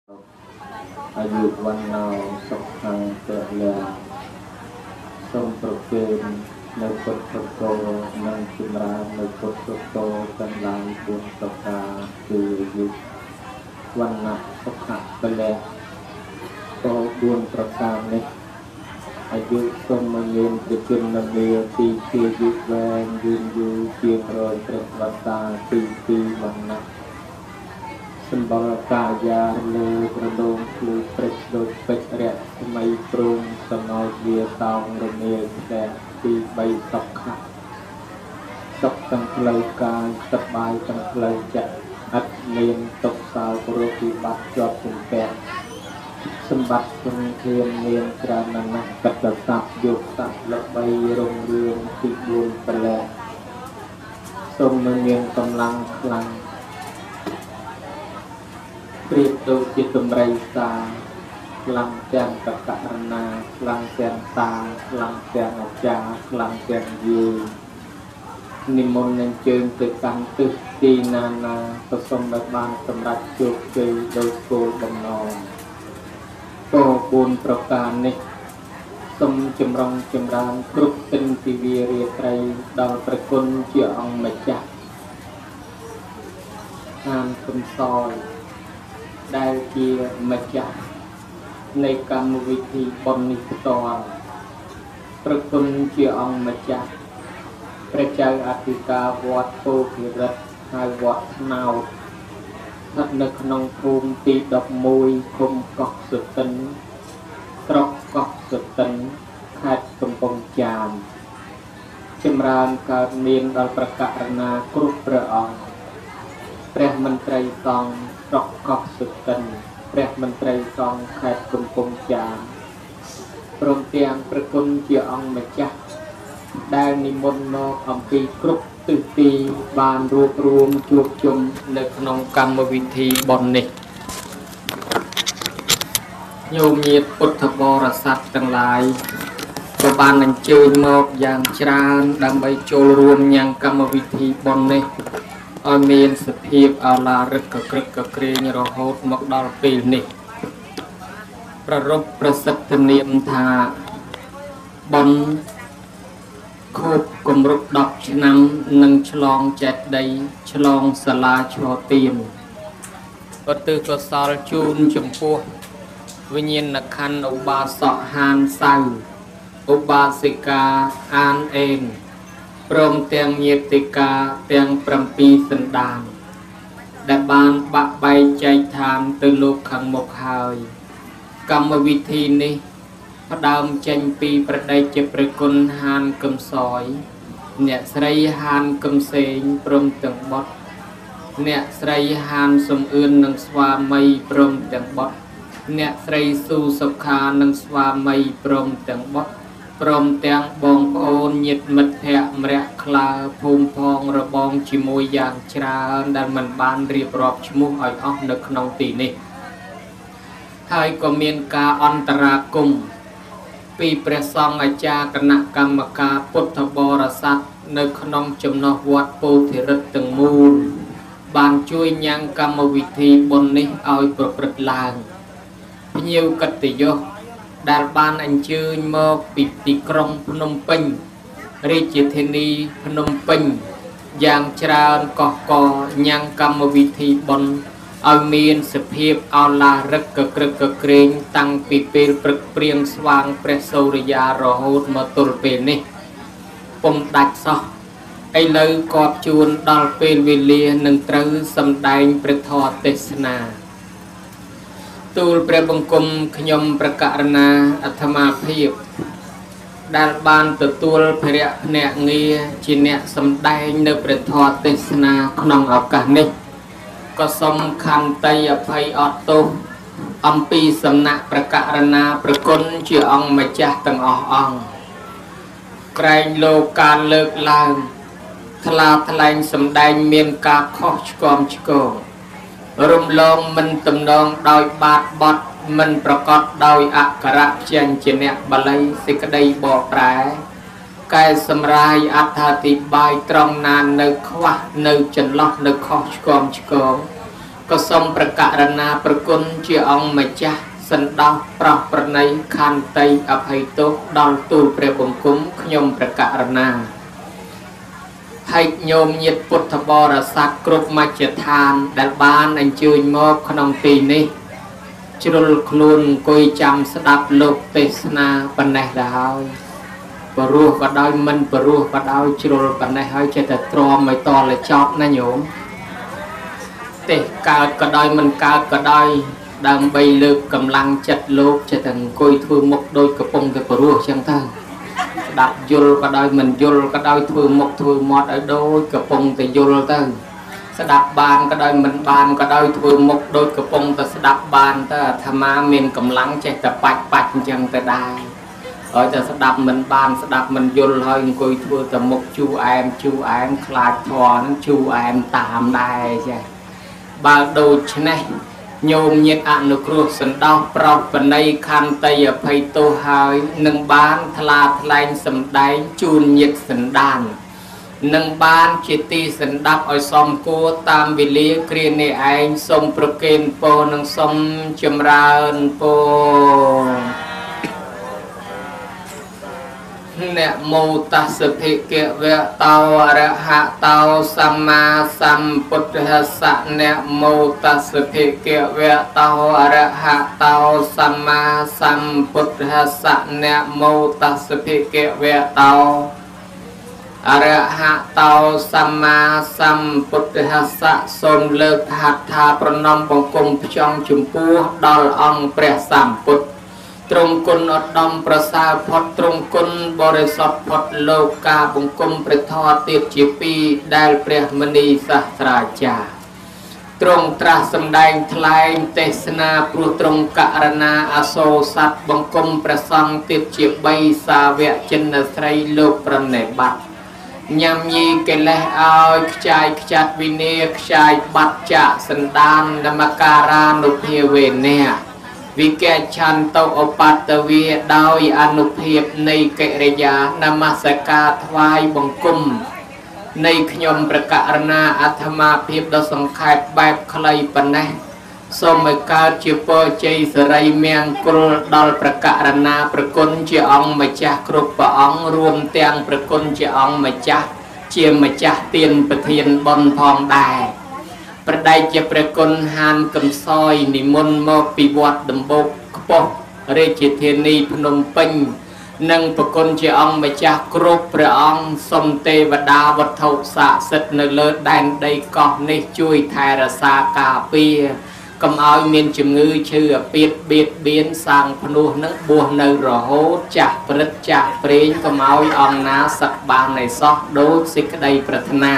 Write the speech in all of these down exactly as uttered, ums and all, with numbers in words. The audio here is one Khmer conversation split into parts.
อายุวันนาวสุขังเกิดเรือทรงโปรดเกณฑ์ในพุทธโตนังจิมราในพุทธโตกันลายบุญตกาคือยุวันนะสุขะเปลกโตบุญประการนี้อายุทรงมาเย็นจะจุนนเมียตีเกียยุแวงยืนอยู่เพียงรอยเปรตวัตาตีตีวันนะสัมบรกายาเลกระโดงคลูเปรตโดยเป็ดแรกทำไมปรุงสนอยเบียตองระเมียแดงตีใบตกขัดตกตั้งเลยกายสบายตั้งเลยจะอัดเมียนตกสาวโรตีบัดจอบถึงแปดสมบัติคงเทียนเมียนกรานันกัดตับยุกตับละใบรงเรืองที่บุญแปลกทรงเมียนกำลังคลังเปรียบดูจิตมไรตาลังแจงกับกะรนาลังแจงตาลังแจงอาจารลังแจงยีนิมนต์ยังเจิงตึกกันตึกตีนานาผสมแบบบานสำหรับจุกเกยโดยโกบงนองโตบุญประการนี้สมจำรองจำรานกรุบเป็นทีวีเรียไตรดาวประกุลเจียองมาจักงานคุณซอยได้เกียมาจากในกรรมวิธีบนนิสตอลประคุณเจียองมาจากพระเจ้าอธิกาวัดโพธิรัตน์ให้วัดนาวนักนึกนองภูมิตีดอกมวยคมกอกสุดตันตรอกกอกสุดตันขาดกำปงจามจำรานการเมียนดลประกาศนากรุพระองค์พระมันไตรตองตรอกกอกสุดตันพระมันไตรตองขาดกำปงจามพรหมเตียงประคุณเจียองมาจักได้นิมนต์นอกอัมพีกรุบตึกตีบานรวบรวมจูบจุมในขนมกรรมวิธีบอนนิโยมเยียดพุทธบริษัททั้งหลายก็บานนันเจอมอกอย่างชราดำใบโจรวมอย่างกรรมวิธีบอนนิอเมียนสเพียบอาลารึกกระกรึกกระเกรงรโหดมกดอลปีนิประรบประสิทธิเนียมธาบอนโคบกลมรุกดอกชนำนังฉลองแจดใดฉลองสลาชอเตียมปตือกสารจูนจมพูวิญญาณคันอุบาสกหานไซอุบาสิกาอานเองพร้อมเตียงเยติกาเตียงปรำปีสันดานได้บานบะใบใจทานตือลูกขังมกหายกรรมวิธีนี้พระดามเจนปีประเดจประกุลหานกำซอยเนสไรหานกำเสงพร้อมเตียงบดเนสไรหานสมอื่นนังสวามัยพร้อมเตียงบดเนสไรสูสุขานังสวามัยพร้อมเตียงบดพร้อมเตียงบองโอนยิดมัดแพะมระคลาภูมิพองระบองจิมวยอย่างชราดันมันบานเรียบรอบชมุกอ่อยออกในขนมตีนี้ให้ก็มีกาอันตรากุมปีประสองอาจารย์คณะกรรมการพุทธบริษัทในขนมจำนวนวัดโพธิรัตน์ตึงมูลบานช่วยยังกรรมวิธีบนนี้เอาประพฤติลางพิญญกัตติโยดาบานอันเชิญมาปิติกรมพนมเปิงริจิเทนีพนมเปิงอย่างชราญกอกอยังกรรมวิธีบนเอาเมียนสเพียบเอาลารึกกระกรึกกระเกรงตั้งปีเปลปรึกเปรียงสว่างเปรโซริยารโหดมาตุลเปนี้ปมดัดซอไอเลยกอบจูนดอลเปลวิเลียหนึ่งตรึสำแดงประทอเตสนาตูลเปรบังกมขยมประกาศนาอัธมาเพียบดาลบานตัวตูลเพรียเนเงียจีเนสำแดงในประทอเตสนาขนมอากาศนี้ก็สำคัญไตอภัยออโตอัมปีสำนักประกาศนาประกลเชื่อองมาจากตังอองไกรโลการเลิกลางทลาทลายสำแดงเมียนกาข้อชกอมชกอรุมลงมันตำนองโดยบาดบดมันประกอบโดยอักขระเชียนเจเนบาลัยสิกได้บอกแปรกายสำรายอัฐาติบายตรองนานในขวะในจันล็อกในข้อชกอมชกอมก็ทรงประกาศนาประคุณเจียองมาจ้าสันดาปราประในคันไตอภัยโตดอนตูเปรบงคุ้มขยมประกาศนาให้โยมยิดพุทธบริษัทกรุบมาเจทานดัลบานอันจืนมอบขนมตีนี้จุลคลุนกุยจำสดับโลกเตสนาปันในดาวปรุษก็ได้มันปรุษก็ได้จุลปันในให้จะแต่ตรอมไม่ต่อเลยจอบนะโยมเตะกาดก็ได้มันกาดก็ได้ดังใบเลือกกำลังจัดโลกจะแต่งกุยทุ่มกโดยกระปงแต่ปรุษช่างท่านดับยุลก็ได้มันยุลก็ได้ทุ่มกทุ่มมอดโดยกระปงแต่ยุลท่านสดับบานก็ได้มันบานก็ได้ทุ่มกโดยกระปงแต่สดับบานแต่ธรรมะเมียนกำลังจะแต่ปัดปัดจังแต่ได้ởจะสดับมันบานสดับมันยุลให้กุยทุ่มแต่มกชูแอมชูแอมคลาดทอนชูแอมตามได้ใช่บาดูชนะโยมยิดอนุครุสันดาวปราบปนัยคันไตยภัยโตหายหนึ่งบ้านทลาทลายสำได้จูนยิดสันดานหนึ่งบ้านจิตติสันดับอ้อยสมกูตามวิลีกรีในไอสมประเกณฑ์โปนังสมจำราญโปเนโมตัสสะภิกขเวตาอะระหะตาสัมมาสัมพุทธัสสะเนโมตัสสะภิกขเวตาอะระหะตาสัมมาสัมพุทธัสสะเนโมตัสสะภิกขเวตาอะระหะตาสัมมาสัมพุทธัสสะสมเลิกหัตถาประนมบังคมพจงจุมพูดอลองเปรียสัมพุทธตรงกุลอดมประสาพดตรงกุลบริสุทธิ์พดโลกาบุงกุมประทอติดจีปีได้เปรียมณีสัตราจาตรงตราสำแดงทลายเทศนาปรุตรงกรณาอโศสัตบุงกุมประสังติดจีใบสาเวจินไตรโลกประเนบัตยำยีเกลเอาขจายขจัดวิเนขจายบัตจะสันดานนมการานุเพเวเนวิเกชันโตอปัตตเวียดาวอนุเพียบในเกริยานมัสการทวายบังกุมในขยมประกาศนาอัตมาเพียบดสังขารแบบคลายปนนะสมัยการเจโปเจสไรเมียงกรดอลประกาศนาประกุนเจองมาจากครุปะองรวมเตียงประกุนเจองมาจากเจียมาจากเตียนประเทียนบนทองได้ประได้จะประกุนหานกำซอยนิมนต์มาปีวัดดมบกปกเรจิเทนีพนมปิงนังประกุนเจองมาจากครุพระองสมเทวดาวัฏถุศาสตร์ในเลิศแดนได้ก่อในช่วยไทยรักษากาเปียกำเอาเมียนจงือเชื่อเปียดเบียดเบียนสร้างพนุนักบัวในรโหจากปริจจากเปรี้ยกำเอาองนาสักบานในซอกโดสิกได้ปรารถนา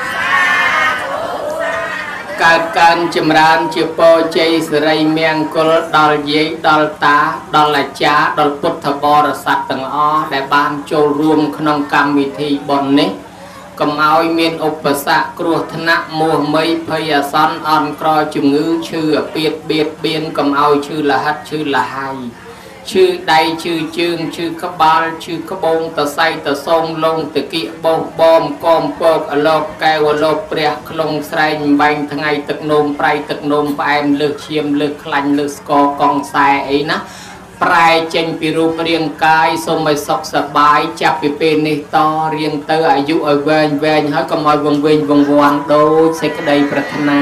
การการจำรานเจโปเจสไรเมียงกลดอลเยดอลตาดอลจ้าดอลพุทธบริษัทต่างอ้อได้บานโจรวมขนมกรรมวิธีบนนี้กำเอาเมียนอุปสรรคกรุธนะมัวไม่พยาสันอ่อนกรอจุงือชื่อเปียดเบียดเบียนกำเอาชื่อละหัดชื่อละไฮชื่อใดชื่อจึงชื่อขบาลชื่อขบงตะไซตะทรงลงตะกี้บงบอมกอมปอกอโลกแก้วโลกเปรียคลงใส่ใบทั้งไงตึกนมไปตึกนมไปเอ็มเลือกเชียมเลือกคลันเลือกสกอกองใส่ไอ้นะปลายเจนปีรูปเรียงกายสมัยสกสบายจับไปเป็นในต่อเรียงเตออายุเอาเวนเวนให้ก็มอยวงเวนวงวันโดยเสกได้ปรารถนา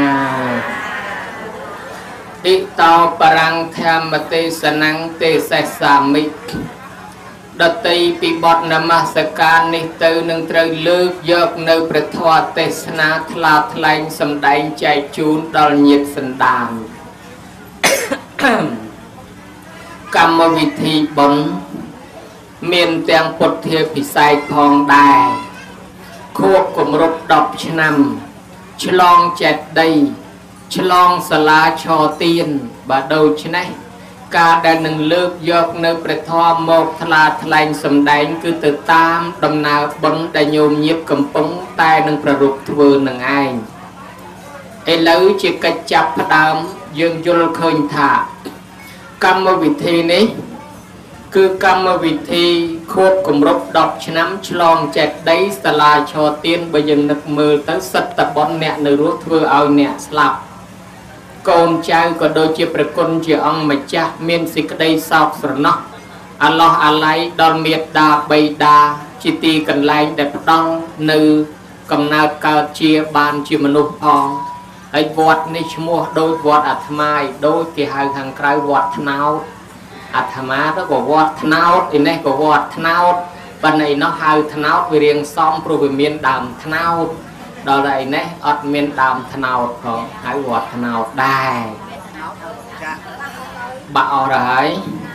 อิตาปรังธรรมเตสนังเตสสามิดตีปีบดนมัสการนิเตอหนึ่งตรเลือกยกในประทวเตสนาทลาทลายสำได้ใจจูนดอลยิดสันดานกรรมวิธีบนเมียนเตียงปดเทียพิสัยพองได้ควบกลมรบดอกชนำฉลองเจ็ดได้ฉลองสลาชอเตียนบาดูชนะการได้หนึ่งเลือกยกในประทอมกทลาทลายสำแดงคือติดตามดำนาบนได้โยมเยียบกำปงใต้หนึ่งประรุกทวนหนึ่งไอเอลือจิกจับพดามยังยุลเคยถากรรมวิธีนี้คือกรรมวิธีควบกลมรบดอกชน้ำฉลองแจกได้สลาชอเตียนไปยังนักมือตั้งสัตตบอลเนี่ยในรู้เพื่อเอาเนี่ยสลับកូនចៅក៏ដូចជាប្រគុណជាអង្គម្ចាស់មានសេចក្តីសោកស្រណោះអាឡោះអាល័យដល់មេត្តាបិតាជាទីកន្លែងដែលផ្ដល់នៅកំណើតកើតជាបានជាមនុស្សផងហើយវត្តនេះឈ្មោះដូចវត្តអាត្មាយដូចគេហៅខាងក្រៅវត្តថ្នោតអាត្មាទៅក៏វត្តថ្នោតឯនេះក៏វត្តថ្នោតប៉ុន្តែឯនោះហៅថ្នោតវារៀងសំព្រោះវាមានដើមថ្នោតដល់តែឯនេះអត់មានដើមថ្នោតផងហៅវត្តថ្នោតដែរបាក់អស់ហើយ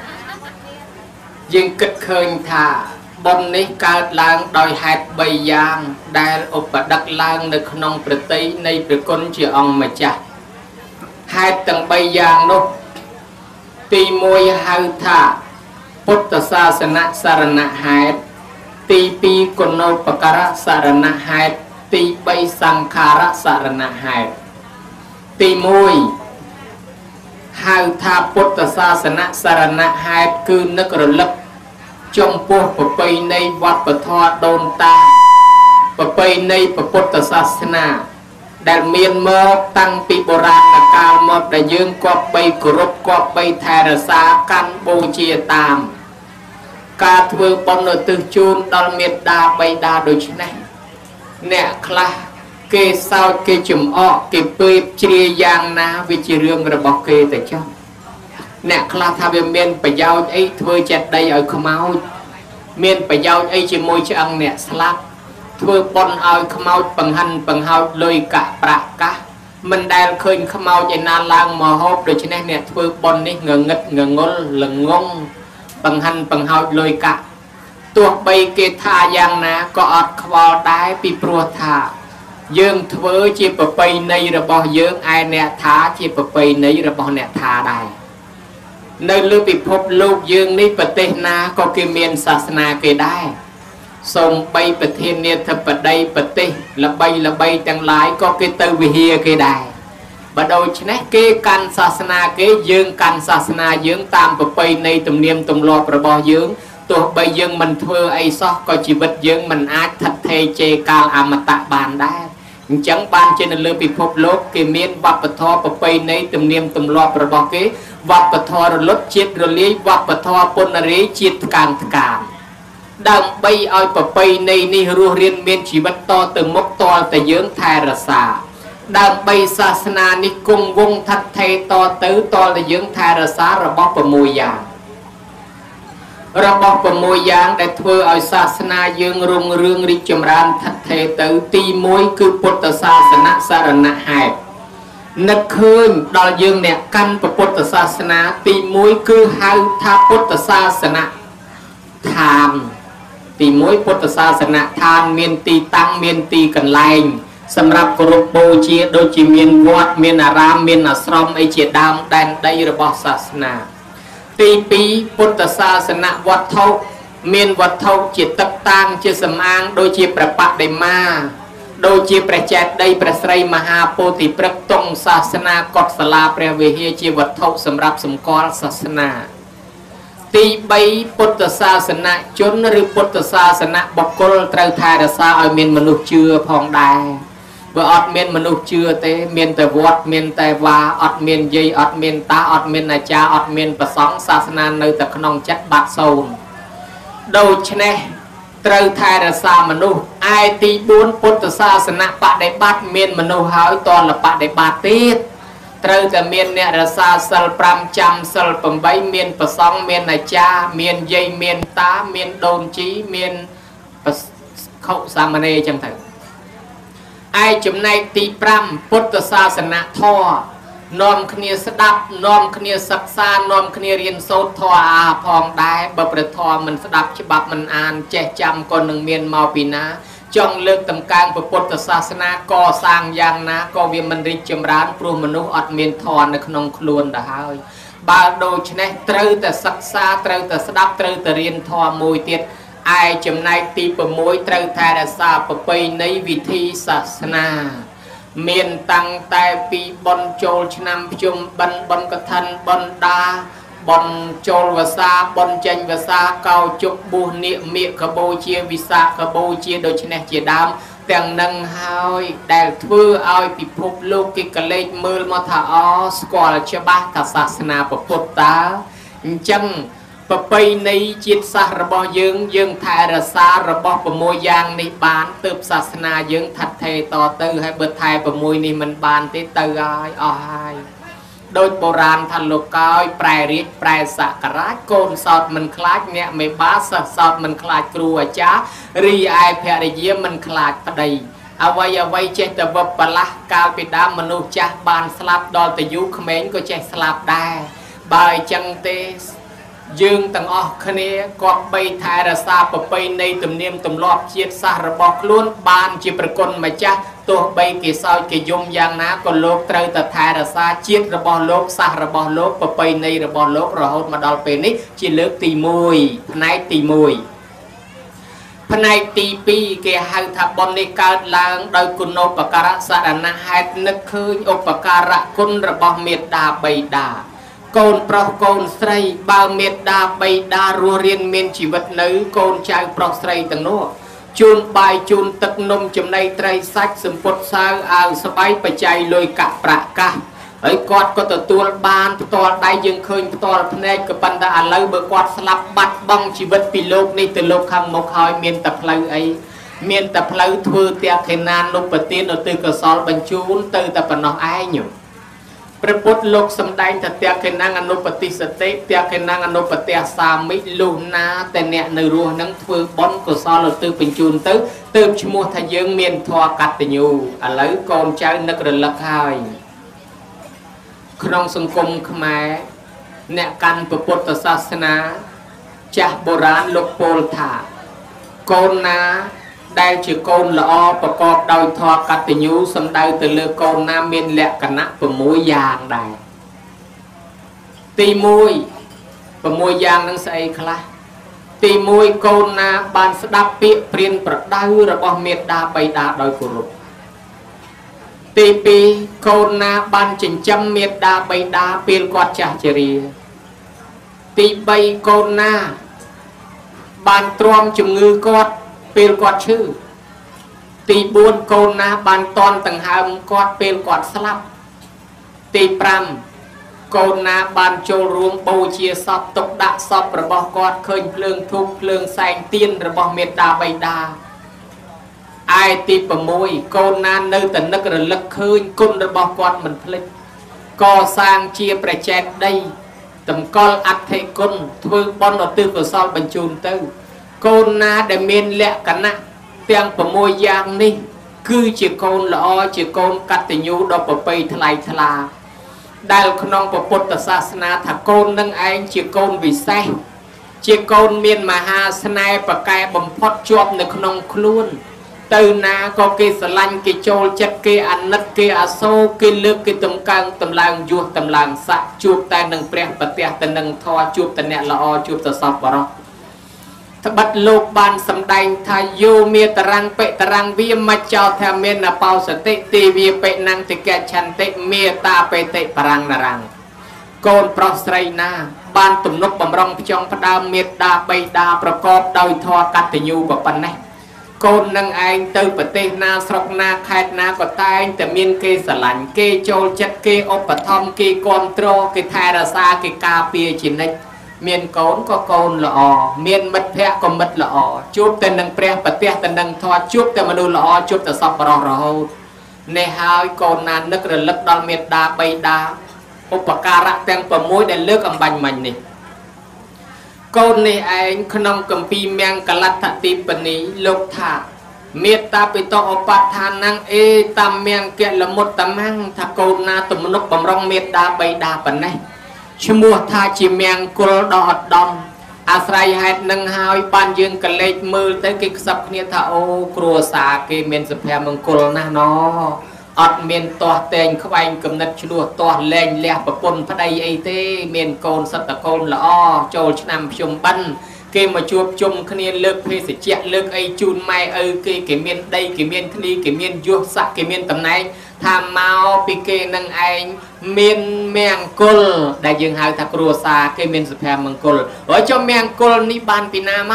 យើងគិតឃើញថាបុណ្យនេះកើតឡើងដោយហេតុបីយ៉ាងដែលឧបដឹកឡើងនៅក្នុងប្រតិនៃព្រះគុណជាអង្គម្ចាស់ហេតុទាំងបីយ៉ាងនោះទីមួយហៅថាពុទ្ធសាសនៈសារណហេតុទីពីរគុណូបការៈសារណហេតុទីបីសង្ខារៈសារណហេតុទីមួយហៅថាពុទ្ធសាសនៈសារណហេតុគឺនឹករលឹកចំពោះប្រពៃណីវប្បធម៌ដូនតាប្រពៃណីពុទ្ធសាសនាដែលមានមកតាំងពីបុរាណកាលមកដែលយើងគប្បីគោរពគប្បីថែរក្សាកាន់បូជាតាមការធ្វើបុណ្យឧទ្ទិសជូនដល់មេត្តាបិតាដូច្នេះអ្នកខ្លះគេសោចគេចំអកគេពេបជ្រាយ៉ាងណាវាជារឿងរបស់គេតែចុះអ្នកខ្លះថាវាមានប្រយោជន៍អីធ្វើចិត្តដីឲ្យខ្មោចមានប្រយោជន៍អីជាមួយឆ្អឹងអ្នកស្លាប់ធ្វើបុណ្យឲ្យខ្មោចបង្ហិនបង្ហោចលុយកាក់ប្រាក់កាសមិនដែលឃើញខ្មោចឯណាឡើងមកហូបដូច្នេះអ្នកធ្វើបុណ្យនេះងងឹតងងុលល្ងងបង្ហិនបង្ហោចលុយកាក់ទោះបីគេថាយ៉ាងណាក៏អត់ខ្វល់ដែរពីព្រោះថាយើងធ្វើជាប្រពៃណីរបស់យើងឯអ្នកថាជាប្រពៃណីរបស់អ្នកថាដែរនៅលើពិភពលោកយើងនេះប្រទេសណាក៏គេមានសាសនាគេដែរសូម្បីប្រធានាធិបតីប្រទេសល្បីល្បីទាំងឡាយក៏គេទៅវិហារគេដែរបើដូច្នេះគេកាន់សាសនាគេយើងកាន់សាសនាយើងតាមប្រពៃណីទំនៀមទម្លាប់របស់យើងទោះបីយើងមិនធ្វើអីសោះក៏ជីវិតយើងមិនអាចថិតថេរជេរកាលអមតៈបានដែរអញ្ចឹងបានជានៅលើពិភពលោកគេមានវប្បធម៌ប្រពៃណីទំនៀមទម្លាប់របស់គេវប្បធម៌រលត់ជាតិរលាយវប្បធម៌ពុនរីជាតិថ្កើងថ្កានដើម្បីឲ្យប្រពៃណីនេះរស់រានមានជីវិតតទៅមុខតតែយើងថែរក្សាដើម្បីសាសនានេះគង់វង្សថិតថេរតទៅតតែយើងថែរក្សារបស់6យ៉ាងរបស់6យ៉ាងដែលធ្វើឲ្យសាសនាយើងរុងរឿងរីកចម្រើនថិតថេរទៅទីមួយគឺពុទ្ធសាសនៈសារណហេតុនឹកឃើញដល់យើងអ្នកកាន់ពុទ្ធសាសនាទីមួយគឺហៅថាពុទ្ធសាសនៈឋានទីមួយពុទ្ធសាសនៈឋានមានទីតាំងមានទីកន្លែងសម្រាប់គោរពបូជាដូចជាមានវត្តមានអារាមមានអាស្រមអីជាដើមដែនដីរបស់សាសនាទីពីរពុទ្ធសាសនៈវត្ថុមានវត្ថុជាទឹកតាំងជាសម្អាងដូចជាព្រះបដិមាដូចជាព្រះចេតិយព្រះស្រីមហាពោធិព្រឹក្សទង់សាសនាកុដិសាលាព្រះវិហារជាវត្ថុសម្រាប់សម្គាល់សាសនាទីបីពុទ្ធសាសនជនឬពុទ្ធសាសនបុគ្គលត្រូវថែរក្សាឲ្យមានមនុស្សជឿផងដែរបើអត់មានមនុស្សជឿទេមានតែវត្តមានតែវាអត់មានយាយអត់មានតាអត់មានអាចារ្យអត់មានប្រសង់សាសនានៅតែក្នុងចិត្តបាត់សូន្យដូច្នេះត្រូវថែរក្សាមនុស្សឯទីបួនពុទ្ធសាសនបដិបត្តិមានមនុស្សហើយតលបដិបត្តិទៀតត្រូវតែមានអ្នករក្សាសិលប្រាំចាំសិលប្រាំមានប្រសង់មានអាចារ្យមានយាយមានតាមានដូនជីមានខុសាមណេរចឹងទៅឯចំណែកទីប្រាំពុទ្ធសាសនធម៌នាំគ្នាស្ដាប់នាំគ្នាសិក្សានាំគ្នារៀនសូត្រធម៌អាផងដែរបើព្រះធម៌មិនស្ដាប់ច្បាប់មិនអានចេះចាំក៏នឹងមានមកពីណាចង់លើកតម្កើងពុទ្ធសាសនាកសាងយ៉ាងណាក៏វាមិនរីកចម្រើនព្រោះមនុស្សអត់មានធម៌នៅក្នុងខ្លួនទៅហើយបើដូច្នេះត្រូវតែសិក្សាត្រូវតែស្ដាប់ត្រូវតែរៀនធម៌មួយទៀតឯចំណែកទី៦ត្រូវថែរក្សាប្រពៃណីវិធីសាសនាមានតាំងតែពីបុណ្យចូលឆ្នាំភ្ជុំបិណ្ឌបុណ្យកឋិនបុណ្យដាបុណ្យចូលវស្សាបុណ្យចេញវស្សាកោជុកបួសនាគមៀកកបូជាវិសាខបូជាដូច្នេះជាដើមទាំងនឹងហើយដែលធ្វើឲ្យពិភពលោកគេកលេចមើលមកថាអស្គាល់ច្បាស់ថាសាសនាពុទ្ធតើអញ្ចឹងប្រពៃណីជាតិសាសន៍របស់យើងយើងថែរក្សារបស់6យ៉ាងនេះបានទើបសាសនាយើងថិតថេរតទៅហើយបើថែ6នេះមិនបានទេទៅហើយអស់ហើយដោយបុរាណថាលោកកោយប្រែរាជប្រែសក្ការៈកូនសោតមិនខ្លាចអ្នកមេបាសិស្សសោតមិនខ្លាចគ្រូអាចារ្យរីឯភរិយាមិនខ្លាចប្តីអ្វីអ្វីចេះតែវឹបបលាស់កាលពីដើមមនុស្សចាស់បានស្លាប់ដល់ទៅយូរក្មេងក៏ចេះស្លាប់ដែរបើអញ្ចឹងទេយើងទាំងអស់គ្នាគាត់បីថែរក្សាប្រពៃណីទំនៀមទម្លាប់ជាតិសាសន៍របស់ខ្លួនបានជាប្រគុណម្ចាស់ទោះបីគេសោចគេយំយ៉ាងណាក៏លោកត្រូវតែថែរក្សាជាតិរបស់លោកសាសន៍របស់លោកប្រពៃណីរបស់លោករហូតមកដល់ពេលនេះជាលើកទី1ផ្នែកទី1ផ្នែកទី2គេហៅថាបុណ្យនេះកើតឡើងដោយគុណូបការៈសរណហេតុនឹកឃើញឧបការៈគុណរបស់មេត្តាបិតាកូនប្រុសកូនស្រីបើមេត្តាបិតារស់រានមានជីវិតនៅកូនចៅប្រុសស្រីទាំងនោះជូនបាយជូនទឹកនំចំណីត្រីសាច់សម្ពុតសាវអាវស្បៃបច្ច័យលុយកាក់ប្រាក់កាសហើយគាត់ក៏ទទួលបានផ្ទាល់ដៃយើងឃើញផ្ទាល់ភ្នែកក៏ប៉ុន្តែឥឡូវបើគាត់ស្លាប់បាត់បង់ជីវិតពីលោកនេះទៅលោកខាងមុខហើយមានតែផ្លូវអីមានតែផ្លូវធ្វើទាខេណានុបទានឧទ្ទិសកុសលបញ្ជូនទៅតែប៉ុណ្ណោះឯងព្រះពុទ្ធលោកសម្ដែងថាទក្ខិណអនុបតិសតិទក្ខិណអនុបតិសាមិលុះណាតែអ្នកនៅរស់នឹងធ្វើបុណ្យកុសលឧទ្ទិសបញ្ជូនទៅទើបឈ្មោះថាយើងមានធម៌កតញ្ញូឥឡូវកូនចៅនឹករលឹកហើយក្នុងសង្គមខ្មែរអ្នកកាន់ពុទ្ធសាសនាចាស់បុរាណលោកពោលថាកូនណាដែលជាកូនល្អប្រកបដោយធម៌កតញ្ញូសំដៅទៅលើកូនណាមានលក្ខណៈ6យ៉ាងដែរទី1 6យ៉ាងនឹងស្អីខ្លះទី1កូនណាបានស្ដាប់ពាក្យព្រានប្រដៅរបស់មេត្តាបិតាដោយគោរពទី2កូនណាបានចិញ្ចឹមមេត្តាបិតាពេលគាត់ចាស់ជរាទី3កូនណាបានទ្រាំជំងឺគាត់ពេលគាត់ឈឺទី4កូនណាបានតន់ដង្ហើមគាត់ពេលគាត់ស្លាប់ទី5កូនណាបានចូលរួមបូជាសពទុកដាក់សពរបស់គាត់ឃើញភ្លើងធូបភ្លើងសែងទៀនរបស់មេត្តាបិតាឯទី6កូនណានៅតែនឹករលឹកឃើញគុណរបស់គាត់មិនភ្លេចកសាងជាប្រជែកដីតម្កល់អធិគុណធ្វើបុណ្យឧទ្ទិសកុសលបញ្ជូនទៅកូនណាដែលមានលក្ខណៈទាំង6យ៉ាងនេះគឺជាកូនល្អជាកូនកតញ្ញូដ៏ប្រពៃថ្លៃថ្លាដែលក្នុងពុទ្ធសាសនាថាកូននឹងឯងជាកូនវិសេសជាកូនមានមហាស្នេហ៍ប្រកែបំផុតជាប់នៅក្នុងខ្លួនទៅណាក៏គេស្រឡាញ់គេចូលចិត្តគេអាណិតគេអាសូរគេលើកគេតម្កើងតម្លើងយោះតម្លើងស័ក្តិជួបតែនឹងព្រះប្រទះទៅនឹងធម៌ជួបតែអ្នកល្អជួបតែសពបរោះត្បិតលោកបានសម្ដែងថាយោមេតរាំងបិតរាំងវាមច្ចោថាមានអបោសតិទេវាបិណੰតិកឆន្តិមេតាបេតិបរាំងនរាំងកូនប្រុសស្រីណាបានទំនុកបំរុងផ្ចង់ផ្ដើមមេត្តាបិតាប្រកបដោយធម៌កតញ្ញូក៏ប៉ុណ្ណេះកូននឹងឯងទៅប្រទេសណាស្រុកណាខេត្តណាក៏តែងតែមានគេស្រឡាញ់គេចូលចិត្តគេឧបត្ថម្ភគេគ្រប់គ្រងគេថែរក្សាគេការពារជានិច្ចមានកូនក៏កូនល្អមានមិត្តភក្តិក៏មិត្តល្អជួបតែនឹងព្រះប្រទះតែនឹងធម៌ជួបតែមនុស្សល្អជួបតែសប្បុរសរហូតនេះហើយកូនណានឹករលឹកដល់មេត្តាបិតាឧបការៈទាំង6ដែលលើកអំបញ្ញមិញនេះកូននេះឯងក្នុងគម្ពីរមង្គលដ្ឋទីបនីលោកថាមេត្តាបិតោឧបដ្ឋានังអេតមង្គលមុតតមੰថាកូនណាទំនុកបំរុងមេត្តាបិតាប៉ុណ្ណេះឈ្មោះថាជាមង្គលដ៏ឧត្តមអាស្រ័យហេតុនឹងហើយបានយើងកលេចមើលទៅគេខ្សឹបគ្នាថាអូគ្រួសារគេមានសុភមង្គលណាស់ណអត់មានទាស់តែងខ្វែងគំនិតឆ្លោះទាស់លែងលះប្រពន្ធប្តីអីទេមានកូនសិតតកូនល្អចូលឆ្នាំភ្ជុំបិណ្ឌគេមកជួបជុំគ្នាលើកភេសជ្ជៈលើកអីជូនម៉ែឪគេគេមានដីគេមានធ្លីគេមានយុសស័កគេមានតំណែងថាមកពីគេនឹងឯងមានមង្គលដែលយើងហៅថាគ្រួសារគេមានសុភមង្គលហើយចុះមង្គលនេះបានពីណាមក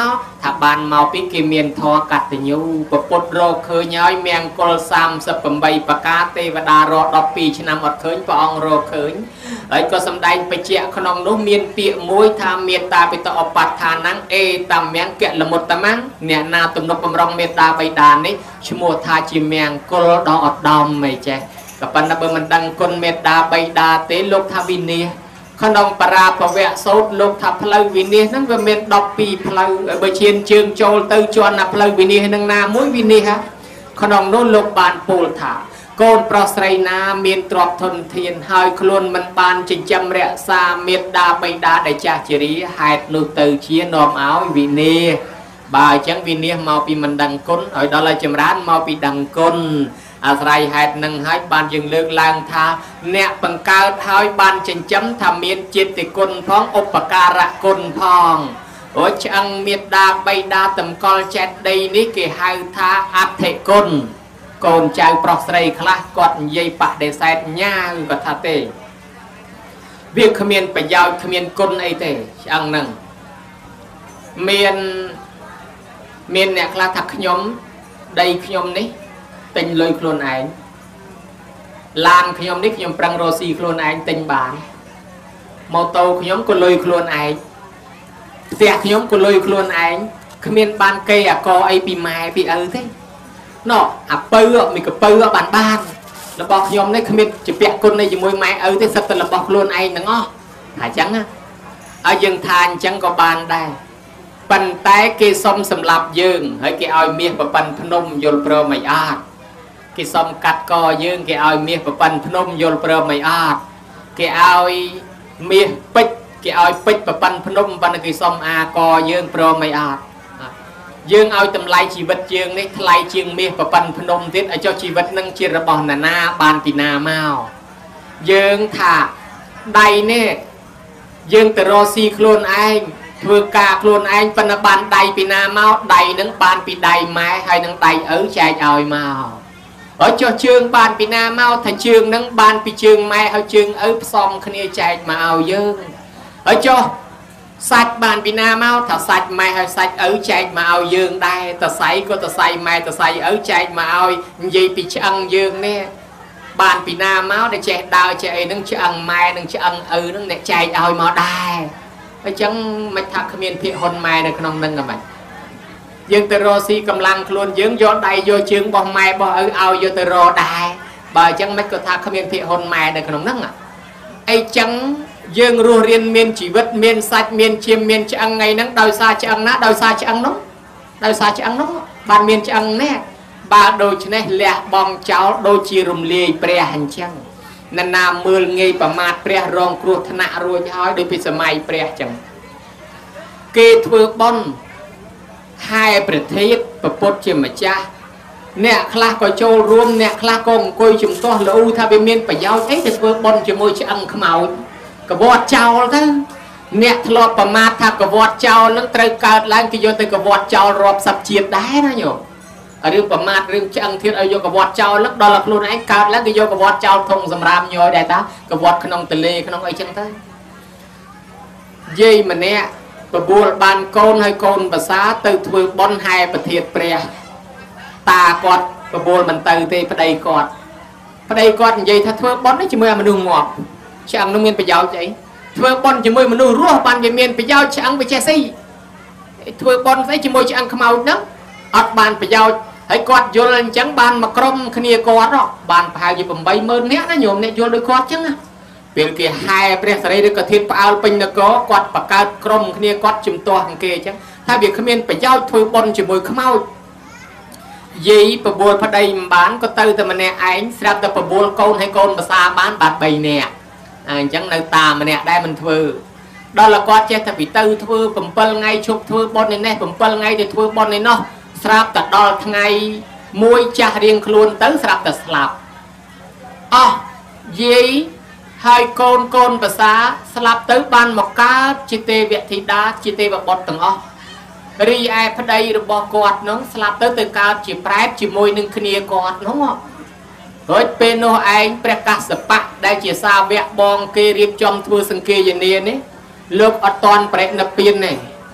ថាបានមកពីគេមានធរកតញ្ញូប្រពុតរកឃើញហើយមង្គលសាមសិបប្រាំបីប្រការទេវតារកដប់ពីរឆ្នាំអត់ឃើញព្រះអង្គរកឃើញហើយក៏សម្ដែងបញ្ជាក់ក្នុងនោះមានពាក្យមួយថាមេត្តាបិតអបដ្ឋានังអេតមង្គលមុតតមੰអ្នកណាទំនុកបំរុងមេត្តាបិតានេះឈ្មោះថាជាមង្គលដ៏ឧត្តមអីចេះក៏ប៉ុន្តែបើមិនដឹងគុណមេត្តាបិតាទេលោកថាវិនិច្ឆ័យក្នុងបរាភវៈសោតលោកថាផ្លូវវិនិច្ឆ័យហ្នឹងវាមានដប់ពីរផ្លូវបើឈានជើងចូលទៅជាន់ណាផ្លូវវិនិច្ឆ័យហ្នឹងណាមួយវិនិច្ឆ័យក្នុងនោះលោកបានពោលថាកូនប្រុសស្រីណាមានទ្រព្យធនធានហើយខ្លួនមិនបានចិញ្ចឹមរក្សាមេត្តាបិតាដែលចាស់ជរាហេតុនោះទៅជានាំឲ្យវិនិច្ឆ័យបើអញ្ចឹងវិនិច្ឆ័យមកពីមិនដឹងគុណឲ្យដល់ឲ្យចម្រើនមកពីដឹងគុណអាស្រ័យហេតុនឹងហើយបានយើងលើកឡើងថាអ្នកបង្កើតហើយបានចិញ្ចឹមថាមានចិត្តគុណផងឧបការៈគុណផងអូឆ្អឹងមេត្តាបិតាតម្កល់ចេតដីនេះគេហៅថាអធិគុណកូនចៅប្រុសស្រីខ្លះគាត់និយាយបដិសេធញ៉ាវគាត់ថាទេវាគ្មានប្រយោជន៍គ្មានគុណអីទេឆ្អឹងហ្នឹងមានមានអ្នកខ្លះថាខ្ញុំដីខ្ញុំនេះទិញលុយខ្លួនឯងឡានខ្ញុំនេះខ្ញុំប្រឹងរកស៊ីខ្លួនឯងទិញបានម៉ូតូខ្ញុំក៏លុយខ្លួនឯងផ្ទះខ្ញុំក៏លុយខ្លួនឯងគ្មានបានគេអាកអីពីម៉ែពីឪទេណោះអាពៅមីកពៅបានបានរបស់ខ្ញុំនេះគ្មានជាពាក់គុណនេះជាមួយម៉ែឪទេសិតតែរបស់ខ្លួនឯងទាំងអស់ថាអញ្ចឹងហើយយើងថាអញ្ចឹងក៏បានដែរប៉ុន្តែគេសុំសម្លាប់យើងហើយគេឲ្យមាសប្រពន្ធភ្នំយល់ព្រមមិនអត់គេសុំកាត់កយើងគេឲ្យមាសប្រពន្ធភ្នំយល់ព្រមមិនអត់គេឲ្យមាសពេជ្រគេឲ្យពេជ្រប្រពន្ធភ្នំប៉ុន្តែគេសុំអាកយើងព្រមមិនអត់យើងឲ្យតម្លៃជីវិតយើងនេះថ្លៃជាងមាសប្រពន្ធភ្នំទៀតឲ្យចុះជីវិតនឹងជារបស់ណានាបានពីណាមកយើងថាដៃនេះយើងទៅរកស៊ីខ្លួនឯងធ្វើការខ្លួនឯងប៉ុន្តែបានដៃពីណាមកដៃនឹងបានពីដៃម៉ែហើយនឹងដៃឪចែកឲ្យមកហើយចុះជើងបានពីណាមកថាជើងនឹងបានពីជើងម៉ែហើយជើងឪផ្សំគ្នាចែកមកឲ្យយើងហើយចុះសាច់បានពីណាមកថាសាច់ម៉ែហើយសាច់ឪចែកមកឲ្យយើងដែរតសៃក៏តសៃម៉ែតសៃឪចែកមកឲ្យនិយាយពីឆ្អឹងយើងនេះបានពីណាមកដែលចេះដើរចេះអីនឹងឆ្អឹងម៉ែនឹងឆ្អឹងឪនឹងអ្នកចែកឲ្យមកដែរអញ្ចឹងមិនថាគ្មានភាគហ៊ុនម៉ែនៅក្នុងនឹងហ្មងយើងទៅរកស៊ីកម្លាំងខ្លួនយើងយកដៃយកជើងរបស់ម៉ែរបស់ឪឲ្យយកទៅរកដែរបើអញ្ចឹងមិនក៏ថាគ្មានភាគហ៊ុនម៉ែនៅក្នុងនឹងអីចឹងយើងរស់រៀនមានជីវិតមានសាច់មានឈាមមានឆ្អឹងថ្ងៃហ្នឹងដោយសារឆ្អឹងណាដោយសារឆ្អឹងនោះដោយសារឆ្អឹងនោះបានមានឆ្អឹងនេះបើដូច្នេះលះបង់ចោលដូចជារំលាយព្រះអញ្ចឹងនរណាមើលងាយប្រមាថព្រះរងគ្រោះថ្នាក់រួចហើយដោយពីសម័យព្រះអញ្ចឹងគេធ្វើបុណ្យហែប្រធានប្រពុតជាម្ចាស់អ្នកខ្លះក៏ចូលរួមអ្នកខ្លះក៏អង្គុយជំទាស់លូថាវាមានប្រយោជន៍អីទៅធ្វើបុណ្យជាមួយឆ្អឹងខ្មោចកវត្តចោលទៅអ្នកធ្លាប់ប្រមាថថាកវត្តចោលនឹងត្រូវកើតឡើងគេយកទៅកវត្តចោលរាប់សិបជាតិដែរណាញោមរឿងប្រមាថរឿងឆ្អឹងធៀបឲ្យយកកវត្តចោលនឹងដល់ខ្លួនឯងកើតឡើងគេយកកវត្តចោលធំសម្រាប់ញយដែរតាកវត្តក្នុងទលេក្នុងអីចឹងទៅយាយម្នាក់បបួលបានកូនហើយកូនភាសាទៅធ្វើបុណ្យហែប្រធានព្រះតាគាត់បបួលមិនទៅទេប្តីគាត់ប្តីគាត់និយាយថាធ្វើបុណ្យជាមួយមនុស្សងាប់ឆ្អឹងនោះមានប្រយោជន៍អីធ្វើបុណ្យជាមួយមនុស្សរស់បានវាមានប្រយោជន៍ឆ្អឹងវាចេះស៊ីធ្វើបុណ្យស្អីជាមួយឆ្អឹងខ្មោចហ្នឹងអត់បានប្រយោជន៍ហើយគាត់យល់អញ្ចឹងបានមកក្រុមគ្នាគាត់បានប្រហែលជាប្រាំបីម៉ឺននាក់ណាញោមអ្នកយល់ដូចគាត់អញ្ចឹងណាពេលគេហែព្រះសារីឬក៏ធាតុផ្អើលពេញនគរគាត់បង្កើតក្រុមគ្នាគាត់ជំទាស់គេអញ្ចឹងថាវាគ្មានប្រយោជន៍ធ្វើបុណ្យជាមួយខ្មោចយាយបបួលប្តីមិនបានក៏ទៅតែម្នាក់ឯងស្រាប់តែបបួលកូនឲ្យកូនភាសាបានបាត់បីនាក់អញ្ចឹងនៅតាមម្នាក់ដែរមិនធ្វើដល់គាត់ចេះតែពីទៅធ្វើ7ថ្ងៃជប់ធ្វើបុណ្យនេះ7ថ្ងៃទៅធ្វើបុណ្យនេះនោះស្រាប់តែដល់ថ្ងៃមួយចាស់រៀងខ្លួនទៅស្រាប់តែស្លាប់អស់យាយហើយកូនកូនភាសាស្លាប់ទៅបានមកកើតជាទេវធីតាជាទេវបុត្រទាំងអស់រីឯប្តីរបស់គាត់នោះស្លាប់ទៅទៅកើតជាប្រែតជាមួយនឹងគ្នាគាត់នោះរួចពេលនោះឯងព្រះកស្សបៈដែលជាសាវកបងគេរៀបចំធ្វើសង្គាយនានេះលោកអត់តន់ប្រេណពៀនទេ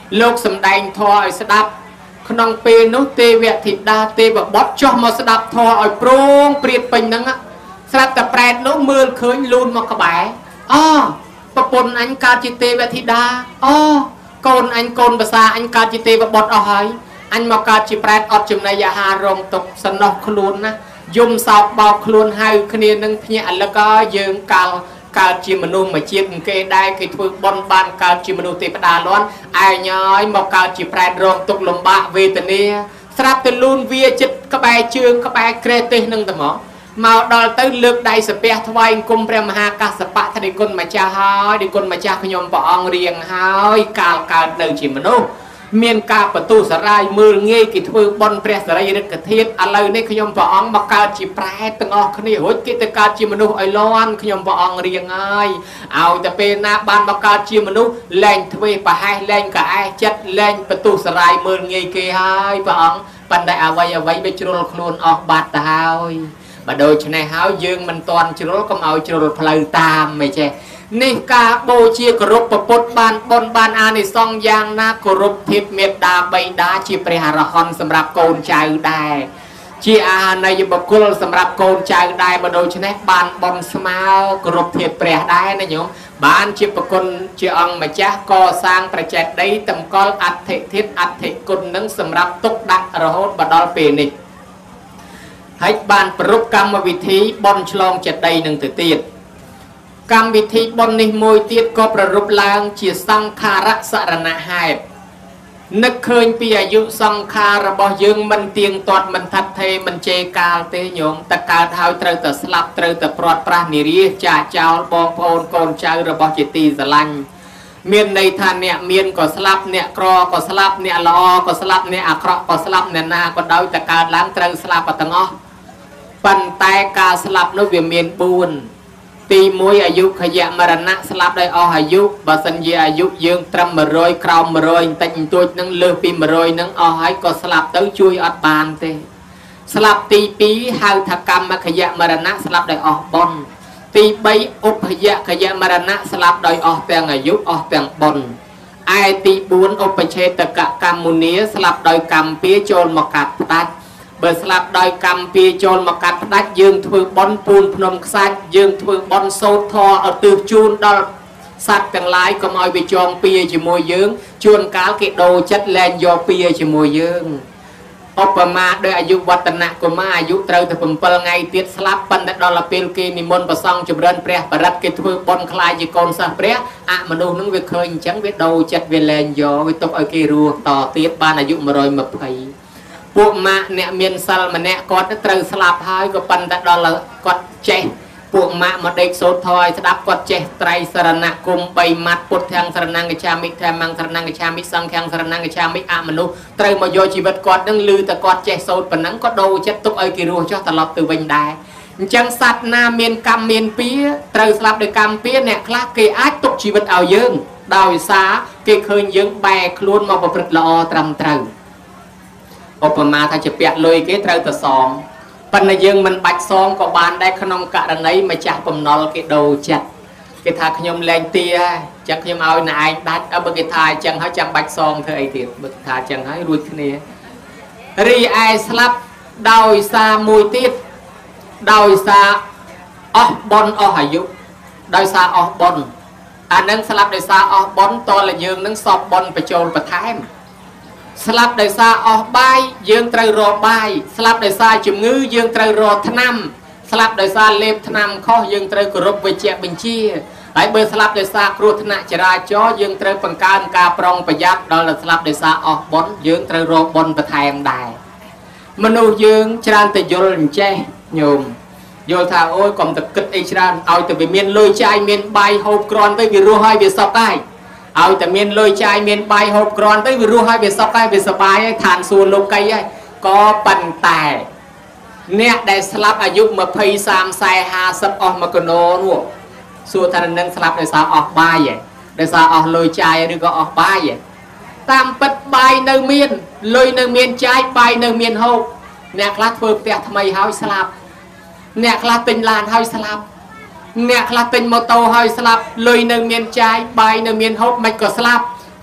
លោកសំដែងធម៌ឲ្យស្ដាប់ក្នុងពេលនោះទេវធីតាទេវបុត្រចុះមកស្ដាប់ធម៌ឲ្យប្រងព្រាតពេញហ្នឹងស្រាប់តែប្រែតនោះមើលឃើញលូនមកក្បែរអូប្រពន្ធអញកើតជាទេវធីតាអូកូនអញកូនភាសាអញកើតជាទេវបុត្រអស់ហើយអញមកកើតជាប្រែតអត់ចំណីអាហាររងទុកសំណោះខ្លួនណាយំសោកបោកខ្លួនហៅគ្នានឹងភ្ញាក់អលកយើងកាលកើតជាមនុស្សមួយជាតិគេដែរគេធ្វើបន់បានកើតជាមនុស្សទេវតាលាន់ឯងហើយមកកើតជាប្រែតរងទុកលំបាកវេទនាស្រាប់តែលូនវាចិត្តក្បែរជើងក្បែរក្រេះទេសនឹងតែមកមកដល់ទៅលើកដៃសាពះថ្វាយអង្គមព្រះមហាកសបៈថាដីគុណម្ចាស់ហើយដីគុណម្ចាស់ខ្ញុំព្រះអង្គរៀងហើយកាលកើតនៅជាមនុស្សមានការបទុសរាយមើលងាយគេធ្វើបន់ព្រះសរិរិកធាតុឥឡូវនេះខ្ញុំព្រះអង្គមកកើតជាប្រែតទាំងអស់គ្នារួចគេទៅកើតជាមនុស្សឲ្យលាន់ខ្ញុំព្រះអង្គរៀងហើយឲ្យតែពេលណាបានមកកើតជាមនុស្សលែងទ្វេប្រហែសលែងកែចិត្តលែងបទុសរាយមើលងាយគេហើយព្រះអង្គប៉ុន្តែអ្វីអ្វីវាជ្រុលខ្លួនអស់បាត់ទៅហើយបើដូច្នេះហើយយើងមិនទាន់ជ្រុលកុំឲ្យជ្រុលផ្លូវតាមមិនចេះនេះការបូជាគោរពពុទ្ធបានបុណ្យបានអានិសង្សយ៉ាងណាគោរពធាតុមេត្តាបិតាជាព្រះអរហន្តសម្រាប់កូនចៅដែរជាអានិយបុគ្គលសម្រាប់កូនចៅដែរបើដូច្នេះបានបុណ្យស្មើគោរពធាតុព្រះដែរណាញោមបានជាប្រគុណជាអង្គម្ចាស់កសាងប្រចេតដីតម្កល់អដ្ឋិធាតុអដ្ឋិគុណនឹងសម្រាប់ទុកដាក់រហូតមកដល់ពេលនេះហើយបានប្រពកម្មវិធីបុណ្យឆ្លងចេតិយនឹងទៅទៀតកម្មវិធីបុណ្យនេះមួយទៀតក៏ប្ររពឡើងជាសង្ខារសរណហេតុនឹកឃើញពីអាយុសង្ខាររបស់យើងមិនទៀងទាត់មិនថាត់ថេរមិនជេរកាលទេញោមតែកើតហើយត្រូវតែស្លាប់ត្រូវតែព្រាត់ប្រាសនិរាសចាចោលបងប្អូនកូនចៅរបស់ជាទីស្រឡាញ់មានន័យថាអ្នកមានក៏ស្លាប់អ្នកក្រក៏ស្លាប់អ្នកល្អក៏ស្លាប់អ្នកអាក្រក់ក៏ស្លាប់អ្នកណាក៏ដោយតែកើតឡើងត្រូវស្លាប់ទាំងអស់ប៉ុន្តែការស្លាប់នោះវាមានបួនទីមួយអាយុខយៈមរណៈស្លាប់ដោយអស់អាយុបើសិនជាអាយុយើងត្រឹមmột trămក្រោមmột trămបន្តិចបន្តួចនឹងលើសពីmột trămនឹងអស់ហើយក៏ស្លាប់ទៅជួយអត់បានទេស្លាប់ទីពីរហៅថាកម្មខយៈមរណៈស្លាប់ដោយអស់បុណ្យទីបីឧបយៈខយៈមរណៈស្លាប់ដោយអស់ទាំងអាយុអស់ទាំងបុណ្យឯទីបួនឧបឆេតកកម្មមុនីស្លាប់ដោយកម្មពៀចូលមកកាត់ផ្ដាច់បើស្លាប់ដោយកម្មពៀចូលមកកាត់ផ្ដាច់យើងធ្វើបន់ពូនភ្នំខ្សាច់យើងធ្វើបន់សូត្រធម៌ឲ្យទើបជូនដល់សត្វទាំងឡាយកុំឲ្យវាចងពៀជាមួយយើងជួនកាលគេដូរចិត្តលែងយកពៀជាមួយយើងឧបមាដោយអាយុវឌ្ឍនកុមារអាយុត្រូវតែbảyថ្ងៃទៀតស្លាប់ប៉ុន្តែដល់ពេលគេនិមន្តប្រសង់ចម្រើនព្រះបរិត្តគេធ្វើបន់ខ្លាយជាកូនសិស្សព្រះអមនុស្សនឹងវាឃើញអញ្ចឹងវាដូរចិត្តវាលែងយកវាទុកឲ្យគេរស់តទៀតបានអាយុmột trăm hai mươiពួកម៉ាក់អ្នកមានសិលម្នាក់គាត់ត្រូវស្លាប់ហើយក៏ប៉ុន្តែដល់គាត់ចេះពួកម៉ាក់មកដេកសូត្រធម៌ឲ្យស្ដាប់គាត់ចេះត្រៃសរណគមបីម៉ាត់ពុទ្ធទាំងសរណង្កច្ឆាមិធម្មសរណង្កច្ឆាមិសង្ឃទាំងសរណង្កច្ឆាមិអមនុស្សត្រូវមកយកជីវិតគាត់នឹងឮតែគាត់ចេះសូត្រប៉ុណ្ណឹងក៏ដូរចិត្តទុកឲ្យគេរស់ចុះត្រឡប់ទៅវិញដែរអញ្ចឹងសត្វណាមានកម្មមានពៀត្រូវស្លាប់ដោយកម្មពៀអ្នកខ្លះគេអាចទុកជីវិតឲ្យយើងដោយសារគេឃើញយើងបែរខ្លួនមកប្រព្រឹត្តល្អត្រឹមត្រូវឧបមាថាជាពាក់លុយគេត្រូវទៅសងប៉ុន្តែយើងមិនបាច់សងក៏បានដែរក្នុងករណីម្ចាស់បំណុលគេដូរចិត្តគេថាខ្ញុំលែងទាអញ្ចឹងខ្ញុំឲ្យណែឯងដាច់បើគេថាអញ្ចឹងហើយចាំបាច់សងធ្វើអីទៀតបើថាអញ្ចឹងហើយរួចគ្នារីឯស្លាប់ដោយសារមួយទៀតដោយសារអស់បុណ្យអស់អាយុដោយសារអស់បុណ្យអានឹងស្លាប់ដោយសារអស់បុណ្យតលយើងនឹងសពបុណ្យបញ្ចូលបន្ថែមស្លាប់ដោយសារអស់បាយយើងត្រូវរកបាយស្លាប់ដោយសារជំងឺយើងត្រូវរកថ្នាំស្លាប់ដោយសារលេបថ្នាំខុសយើងត្រូវគោរពវិជ្ជបញ្ជាហើយបើស្លាប់ដោយសារគ្រោះថ្នាក់ចរាចរណ៍យើងត្រូវបង្កើនការប្រុងប្រយ័ត្នដល់តែស្លាប់ដោយសារអស់បុណ្យយើងត្រូវរកបុណ្យបន្ថែមដែរមនុស្សយើងច្រើនតែយល់អញ្ចេះញោមយល់ថាអូយកុំតែគិតអីច្រើនឲ្យតែវាមានលុយចាយមានបាយហូបគ្រាន់ទៅវារស់ហើយវាសុខហើយឲ្យតែមានលុយចាយមានបាយហូបគ្រាន់ទៅវារស់ហើយវាសុខហើយវាសប្បាយហើយឋានសួគ៌លោកីហើយក៏ប៉ុន្តែអ្នកដែលស្លាប់អាយុยี่สิบ สามสิบ ห้าสิบអស់មកកណោនោះសួរថានឹងស្លាប់ដោយសារអស់បាយឯងដោយសារអស់លុយចាយឬក៏អស់បាយឯងតាមពិតបាយនៅមានលុយនៅមានចាយបាយនៅមានហូបអ្នកខ្លះធ្វើផ្ទះថ្មីហើយស្លាប់អ្នកខ្លះទិញឡានហើយស្លាប់អ្នកខ្លះទិញម៉ូតូហើយស្លាប់លុយនៅមានចាយបាយនៅមានហូបមិនក៏ស្លាប់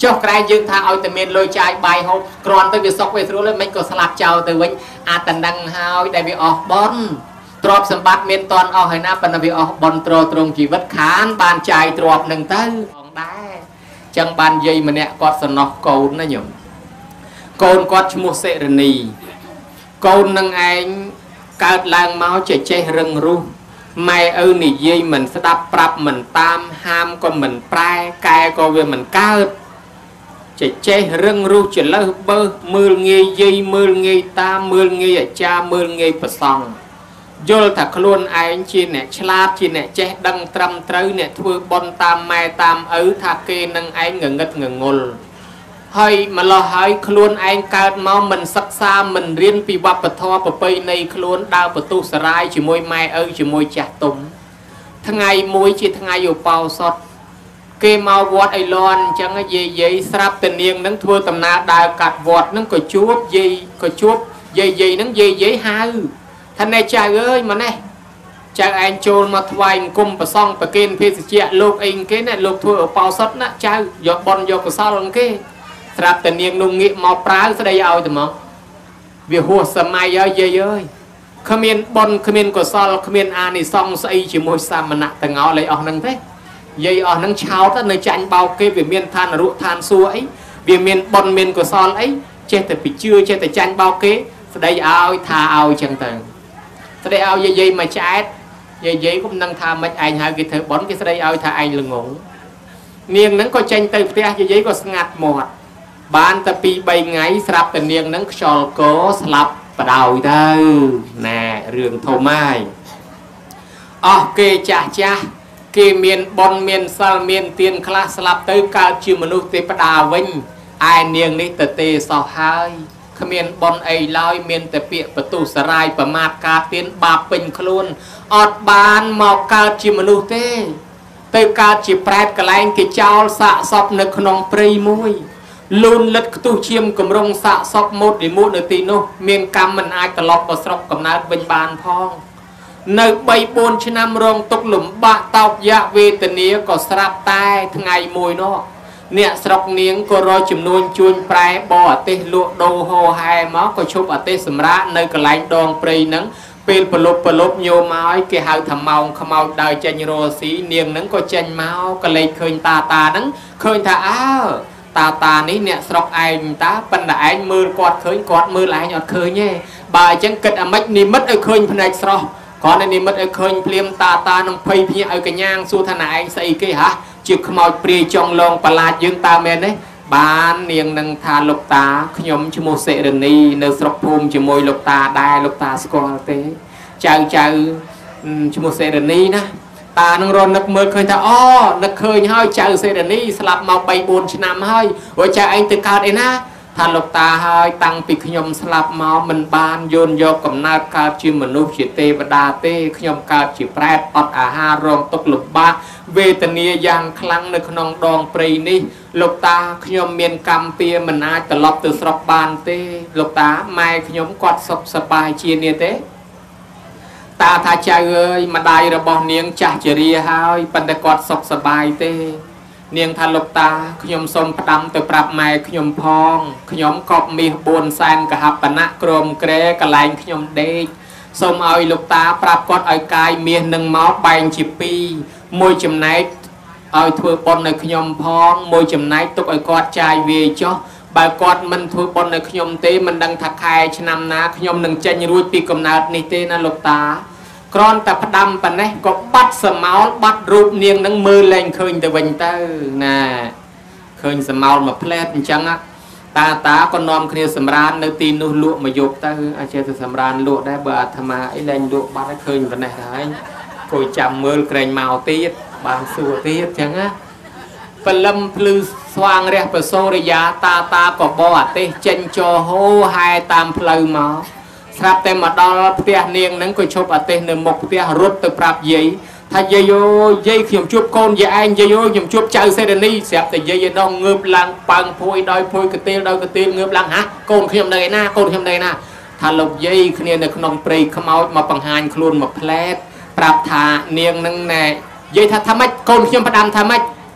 ចុះក្រែយើងថាឲ្យតែមានលុយចាយបាយហូបគ្រាន់ទៅវាសុកវាស្រួលមិនក៏ស្លាប់ចោលទៅវិញអាតណ្ដឹងហើយដែលវាអស់បនទ្រព្យសម្បត្តិមានតន់អស់ហើយណាប៉ុន្តែវាអស់បនត្រត្រង់ជីវិតខានបានចាយទ្រព្យនឹងទៅផងដែរចឹងបានយាយម្នាក់គាត់សំណោះកូនណាញោមកូនគាត់ឈ្មោះសេរនីកូននឹងឯងកើតឡើងមកចេះចេះរឹងរូសម៉ែឪនិយាយមិនស្ដាប់ប្រាប់មិនតាមហាមក៏មិនប្រែកែក៏វាមិនកើតចេះចេះរឹងរូសចលើសបើមើលងាយយាយមើលងាយតាមើលងាយអាចារ្យមើលងាយប្រសង់យល់ថាខ្លួនឯងជាអ្នកឆ្លាតជាអ្នកចេះដឹងត្រឹមត្រូវអ្នកធ្វើបុណ្យតាមម៉ែតាមឪថាគេនឹងឯងងងឹតងងុលហើយម្លោះហើយខ្លួនឯងកើតមកមិនសិក្សាមិនរៀនពីវប្បធម៌ប្រពៃណីខ្លួនដើរបន្ទុះសរាយជាមួយម៉ែឪជាមួយចាស់ទុំថ្ងៃមួយជាថ្ងៃឧបោសថគេមកវត្តអីលន់អញ្ចឹងយាយយាយស្រាប់តែនាងនឹងធ្វើដំណើរដើរកាត់វត្តនឹងក៏ជួបយាយក៏ជួបយាយយាយនឹងយាយយាយហៅថាណែចៅអើយមកនេះចៅឯងចូលមកថ្វាយអង្គមប្រសងប្រគេនភេសជ្ជៈលោកអីគេណាលោកធ្វើឧបោសថណាចៅយកបនយកកុសលគេស្រាប់តែនាងនោះងាកមកប្រើស្ដីឲ្យទៅមកវាហួសសម័យហើយយាយអើយគ្មានបុណ្យគ្មានកុសលគ្មានអានិសង្សស្អីជាមួយសាមណៈទាំងអស់លេអស់ហ្នឹងទេយាយអស់ហ្នឹងឆោតនៅចាញ់បោកគេវាមានឋានរុឋានសួគ៌អីវាមានបុណ្យមានកុសលអីចេះតែពីជឿចេះតែចាញ់បោកគេស្ដីឲ្យថាឲ្យចឹងទៅស្ដីឲ្យយាយយាយមកឆ្អែតយាយយាយcũngនឹងថាមិនឯងហៅគេធ្វើបុណ្យគេស្ដីឲ្យថាឯងល្ងងនាងហ្នឹងក៏ចេញទៅផ្ទះយាយយាយក៏ស្ងាត់មាត់បានតែពីរបីថ្ងៃស្រាប់តែនាងនឹងខ្យល់កស្លាប់បដ ாய் ទៅណែរឿងធំហើយអស់គេចាស់ចាស់គេមានបុណ្យមានសិលមានទានខ្លះស្លាប់ទៅកើតជាមនុស្សទេវតាវិញឯនាងនេះទៅទេសោះហើយគ្មានបុណ្យអីឡើយមានតែពាក្យបន្ទុះសរាយប្រមាថការទានបាបពេញខ្លួនអត់បានមកកើតជាមនុស្សទេទៅកើតជាប្រែតកលែងគេចោលសាកសពនៅក្នុងព្រៃមួយលូនលិតខ្ទុះឈាមកម្រងសាកសពមុតលិមុតនៅទីនោះមានកម្មមិនអាចត្រឡប់ទៅស្រុកកំណើតវិញបានផងនៅបីបួនឆ្នាំរងទុកលំបាកតោកយៈវេទនាក៏ស្រាប់តែថ្ងៃមួយនោះអ្នកស្រុកនាងក៏រកចំនួនជួញប្រែបរអទេសលក់ដូរហោហែមកក៏ឈប់អទេសសម្រាប់នៅកន្លែងដងព្រៃហ្នឹងពេលប្រលប់ប្រលប់ញោមមកគេហៅថាម៉ោងខ្មោចដើរចេញរស់ស៊ីនាងហ្នឹងក៏ចេញមកក៏លេចឃើញតាតាហ្នឹងឃើញថាអើតាតានេះអ្នកស្រុកឯងតាប៉ុន្តែឯងមើលគាត់ឃើញគាត់មើលឯងអត់ឃើញទេបើអញ្ចឹងគិតអាម៉េចនិមិត្តឲ្យឃើញភ្នែកស្រស់គ្រាន់តែនិមិត្តឲ្យឃើញភ្លាមតាតានឹងភ័យភ្ញាក់ឲ្យកញ្ញាងសួរថាណែឯងស្អីគេហ่ะជាខ្មោចព្រាយចង់លងបលាចយើងតើមែនទេបាននាងនឹងថាលោកតាខ្ញុំឈ្មោះសេរនីនៅស្រុកភូមិជាមួយលោកតាដែរលោកតាស្គាល់ទេចៅចៅឈ្មោះសេរនីណាតានឹងរនឹកមើលឃើញថាអូនឹកឃើញហើយចៅសេរនីស្លាប់មកបីបួនឆ្នាំហើយព្រោះចៅឯងទៅកើតអីណាថាលោកតាហើយតាំងពីខ្ញុំស្លាប់មកមិនបានយោនយកកំណើតកើតជាមនុស្សជាទេវតាទេខ្ញុំកើតជាប្រែតអត់អាហាររងទុក្ខលំបាកវេទនាយ៉ាងខ្លាំងនៅក្នុងដងព្រៃនេះលោកតាខ្ញុំមានកម្មពៀមិនអាចត្រឡប់ទៅស្រុកបានទេលោកតាម៉ែខ្ញុំគាត់សុខសប្បាយជានេះទេតាថាចៅអើយម្ដាយរបស់នាងចាស់ជរាហើយប៉ុន្តែគាត់សុខសប្បាយទេនាងថាលោកតាខ្ញុំសូមផ្ដាំទៅប្រាប់ម៉ែខ្ញុំផងខ្ញុំកប់មាសបួនសែនកហបណៈក្រមក្រែកន្លែងខ្ញុំដេកសូមឲ្យលោកតាប្រាប់គាត់ឲ្យកាយមាសនឹងមកបែងជាពីរមួយចំណែកឲ្យធ្វើបុណ្យនៅខ្ញុំផងមួយចំណែកទុកឲ្យគាត់ចាយវាយចុះបើគាត់មិនធ្វើបុណ្យនៅខ្ញុំទេមិនដឹងថាខែឆ្នាំណាខ្ញុំនឹងចេញរួចពីកំណើតនេះទេណាលោកតាគ្រាន់តែផ្ដាំប៉ុណ្ណេះក៏បាត់សមោលបាត់រូបនាងនឹងមើលលែងឃើញទៅវិញទៅណាឃើញសមោលមួយផ្លែតអញ្ចឹងតាតាក៏នាំគ្នាសម្រាននៅទីនោះលក់មកយកទៅអាចទៅសម្រានលក់ដែរបើអាត្មាអីលែងលក់បាត់ឲ្យឃើញប៉ុណ្ណេះហើយគួយចាំមើលក្រែងមកទៀតបានសួរទៀតអញ្ចឹងណាពលឹមភ្លឺស្វាងរះប្រសូរិយាតាតាក៏បោអទេសចេញចោហោហែតាមផ្លូវមកស្រាប់តែមកដល់ផ្ទះនាងហ្នឹងក៏ឈប់អទេសនៅមុខផ្ទះរត់ទៅប្រាប់យាយថាយាយអូយាយខ្ញុំជួបកូនយាយឯងយាយអូខ្ញុំជួបចៅសេរនីស្រាប់តែយាយឯនោះងើបឡើងប៉ើងភួយដោយភួយកទេលដោយកទេលងើបឡើងហាកូនខ្ញុំនៅឯណាកូនខ្ញុំនៅឯណាថាលោកយាយគ្នានៅក្នុងព្រៃខ្មោចមកបង្ហាញខ្លួនមកផ្លែតប្រាប់ថានាងហ្នឹងណែយាយថាថាម៉េចកូនខ្ញុំផ្ដាំថាម៉េច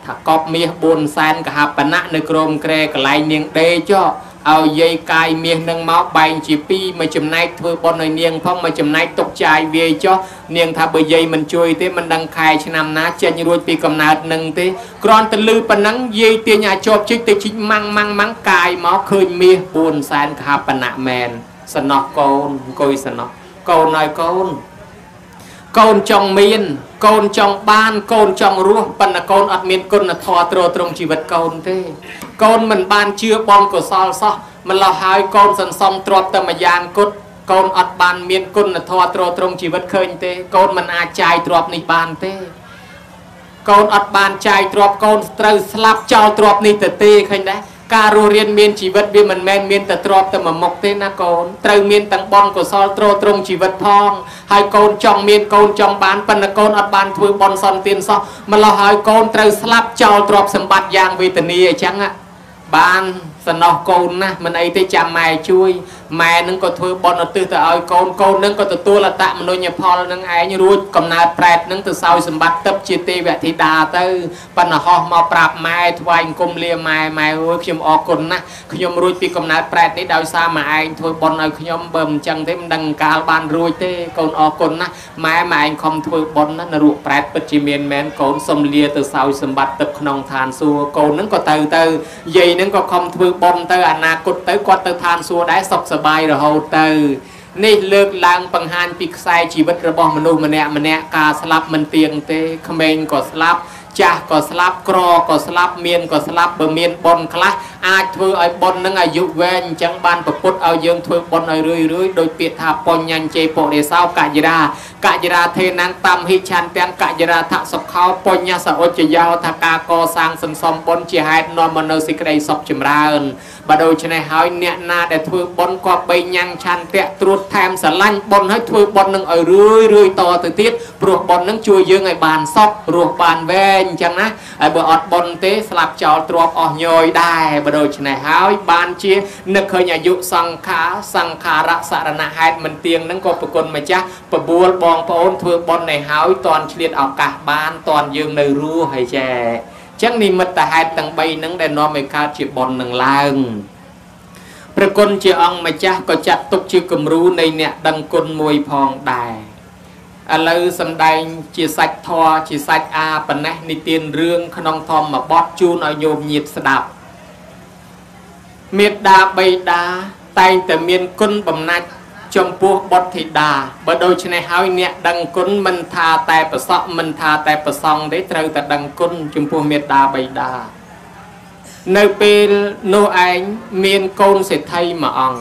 ថាកប់មាសបួនសែនកហបណៈនៅក្រមក្រែកន្លែងនាងដេចោឲ្យយាយកាយមាសនឹងមកបែងជាពីរមួយចំណែកធ្វើបុណ្យឲ្យនាងផងមួយចំណែកទុកចាយវាយចោះនាងថាបើយាយមិនជួយទេមិនដឹងខែឆ្នាំណាចេញរួចពីកំណើតនឹងទេគ្រាន់តែលឺប៉ុណ្ណឹងយាយទាញអាចជាប់ជិះទៅជីកម៉ាំងម៉ាំងម៉ាំងកាយមកឃើញមាសបួនសែនកហបណៈមែនសំណោះកូនអង្គុយសំណោះកូនឲ្យកូនកូនចង់មានកូនចង់បានកូនចង់រស់ប៉ុន្តែកូនអត់មានគុណធម៌ទ្រទ្រង់ជីវិតកូនទេកូនមិនបានជឿបុណ្យកុសលសោះមិនលោះហើយកូនសន្សំទ្រព្យតែម្យ៉ាងគត់កូនអត់បានមានគុណធម៌ទ្រទ្រង់ជីវិតឃើញទេកូនមិនអាចចាយទ្រព្យនេះបានទេកូនអត់បានចាយទ្រព្យកូនត្រូវស្លាប់ចោលទ្រព្យនេះទៅទេឃើញដែរការរស់រៀនមានជីវិតវាមិនមែនមានតែទ្រព្យតែមួយមុខទេណាកូនត្រូវមានទាំងបុណ្យកុសលទ្រទ្រង់ជីវិតផងហើយកូនចង់មានកូនចង់បានប៉ុន្តែកូនអត់បានធ្វើបុណ្យសន្តានសោះម្ល៉េះហើយកូនត្រូវស្លាប់ចោលទ្រព្យសម្បត្តិយ៉ាងវេទនាអញ្ចឹងបានសំណោះកូនណាមិនអីទេចាំម៉ែជួយម៉ែនឹងក៏ធ្វើបុណ្យឧទ្ទិសទៅឲ្យកូនកូននឹងក៏ទទួលអត្តមនុញ្ញផលនឹងឯងរួចកំណើតប្រែតនឹងទៅសោយសម្បត្តិទឹកជាទេវធីតាទៅប៉ុន្តែហោះមកប្រាប់ម៉ែថ្វាយអង្គមលាម៉ែម៉ែអើយខ្ញុំអរគុណណាស់ខ្ញុំរួចពីកំណើតប្រែតនេះដោយសារម៉ែឯងធ្វើបុណ្យឲ្យខ្ញុំបើមិនចឹងទេមិនដឹងកាលបានរួចទេកូនអរគុណណាស់ម៉ែម៉ែឯងខំធ្វើបុណ្យណានរកប្រែតពិតជាមានមែនកូនសុំលាទៅសោយសម្បត្តិទឹកក្នុងឋានសួគ៌កូននឹងក៏ទៅទៅយាយនឹងក៏ខំធ្វើបុណ្យទៅអនាគតទៅគាត់ទៅឋានសួគ៌ដែរសុខសប្បាយរហូតទៅនេះលើកឡើងបង្ហាញពីខ្សែជីវិតរបស់មនុស្សម្នាក់ម្នាក់ការស្លាប់មិនទៀងទេក្មេងក៏ស្លាប់ចាស់ក៏ស្លាប់ក្រក៏ស្លាប់មានក៏ស្លាប់បើមានបុណ្យខ្លះអាចធ្វើឲ្យបុណ្យនឹងអាយុវែងអញ្ចឹងបានប្រពុតឲ្យយើងធ្វើបុណ្យឲ្យរឿយរឿយដោយពាក្យថាបញ្ញញ្ជេពុរិសោកយិរាកយិរាធេណាំងតាមហិឆានទាំងកយិរាថសុខោបញ្ញសឧច្ចយោថាការកសាងសន្សំបុណ្យជាហេតុនាំមកនៅសេចក្តីសុខចម្រើនបើដូច្នេះហើយអ្នកណាដែលធ្វើបុណ្យក៏បីញ៉ាំងឆាន់តៈត្រួតថែមស្រឡាញ់បុណ្យឲ្យធ្វើបុណ្យនឹងឲ្យរឿយរឿយតទៅទៀតព្រោះបុណ្យនឹងជួយយើងឲ្យបានសុខរស់បានវែងអញ្ចឹងណាហើយបើអត់បុណ្យទេស្លាប់ចោលទ្រព្យអស់ញយដែរបើដូច្នេះហើយបានជានឹកឃើញអាយុសង្ខារសង្ខារសរណហេតុមិនទៀងនឹងក៏ប្រគុណម្ចាស់បបួលបងប្អូនធ្វើបុណ្យនេះហើយតន់ឆ្លៀតឱកាសបានតន់យើងនៅរស់ហើយចែចឹងនិមិត្តហេតុទាំងបីនឹងដែលនាំឲ្យកើតជាបុណ្យនឹងឡើងព្រះគុណជាអង្គម្ចាស់ក៏ចាត់ទុកជាគំរូនៃអ្នកដឹងគុណមួយផងដែរឥឡូវសំដែងជាសាច់ធម៌ជាសាច់អាប៉ុណ្ណេះនិទានរឿងក្នុងធម្មបទជូនឲ្យញោមញាតិស្ដាប់មេត្តាបិតាតែងតែមានគុណបំណាច់ចំពោះបុត្រធីតាបើដូច្នេះហើយអ្នកដឹងគុណមិនថាតែប្រសក់មិនថាតែប្រសង់ទេត្រូវតែដឹងគុណចំពោះមេត្តាបិតានៅពេលនោះឯងមានកូនសេដ្ឋីមួយអង្គ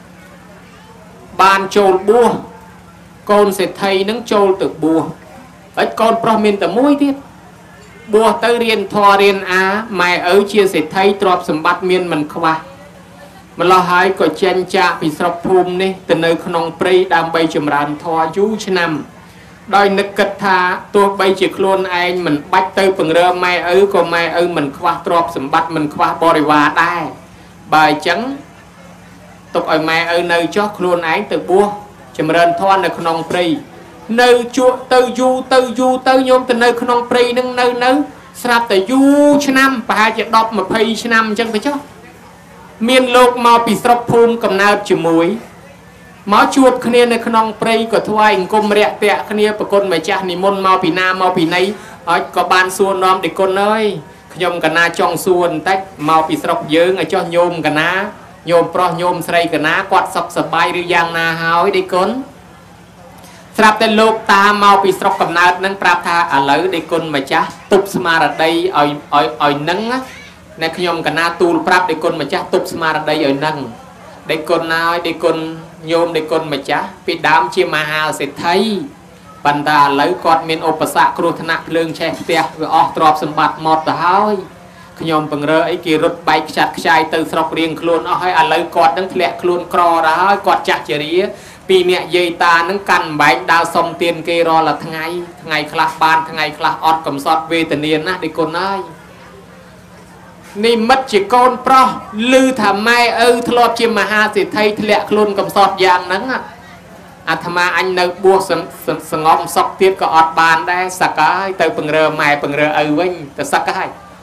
បានចូលបួសកូនសេដ្ឋីនឹងចូលទៅបួសហើយកូនប្រុសមានតែមួយទៀតបួសទៅរៀនធម៌រៀនអាម៉ែឪជាសេដ្ឋីទ្រព្យសម្បត្តិមានមិនខ្វះម្ល៉េះហើយក៏ចេញចាកពីស្រុកភូមិនេះទៅនៅក្នុងព្រៃដើម្បីចម្រើនធម៌យូរឆ្នាំដោយនឹកគិតថាទោះបីជាខ្លួនឯងមិនបាច់ទៅពង្រើម៉ែឪក៏ម៉ែឪមិនខ្វះទ្រព្យសម្បត្តិមិនខ្វះបរិវារដែរបើអញ្ចឹងទុកឲ្យម៉ែឪនៅចុះខ្លួនឯងទៅបួសចម្រើនធម៌នៅក្នុងព្រៃនៅជក់ទៅយូរទៅយូរទៅញោមទៅនៅក្នុងព្រៃនឹងនៅនៅស្រាប់តែយូរឆ្នាំប្រហែលជាដប់ម្ភៃឆ្នាំអញ្ចឹងទៅចុះមានលោកមកពីស្រុកភូមិកំណើតជាមួយមកជួបគ្នានៅក្នុងព្រៃក៏ថ្វាយអង្គមរាក់តាក់គ្នាប្រគុណម្ចាស់និមន្តមកពីណាមកពីណីហើយក៏បានសួរនាំដេគុណអើយខ្ញុំកណាចង់សួរបន្តិចមកពីស្រុកយើងឲ្យចុះញោមកណាញោមប្រុសញោមស្រីកណាគាត់សុខសប្បាយឬយ៉ាងណាហើយដេគុណស្រាប់តែលោកតាមកពីស្រុកកំណើតនឹងប្រាប់ថាឥឡូវដេគុណម្ចាស់ទប់ស្មារតីឲ្យឲ្យឲ្យនឹងណាខ្ញុំកណាទូលប្រាប់ដេគុណម្ចាស់ទប់ស្មារតីឲ្យនឹងដេគុណហើយដេគុណញោមដេគុណម្ចាស់ពីដើមជាមហាសេដ្ឋីប៉ុន្តែឥឡូវគាត់មានឧបសគ្គគ្រោះថ្នាក់ភ្លើងឆេះផ្ទះវាអស់ទ្រព្យសម្បត្តិមកទៅហើយខ្ញុំពង្រើអីគេរត់បែកខ្ចាត់ខ្ចាយទៅស្រុករៀងខ្លួនអស់ហើយឥឡូវគាត់នឹងធ្លាក់ខ្លួនក្រទៅហើយគាត់ចាស់ជរាពីអ្នកយាយតានឹងកាន់អំបែងដើរសុំទានគេរាល់ថ្ងៃថ្ងៃខ្លះបានថ្ងៃខ្លះអត់កំសត់វេទនាណាស់ដេគុណហើយនិមិត្តជាកូនប្រុសឮថាម៉ែឪធ្លាប់ជាមហាសេដ្ឋីធ្លាក់ខ្លួនកំសត់យ៉ាងហ្នឹងអាត្មាអញនៅបួសសងំសុកទៀតក៏អត់បានដែរសឹកហើយទៅពង្រើម៉ែពង្រើឪវិញទៅសឹកហើយ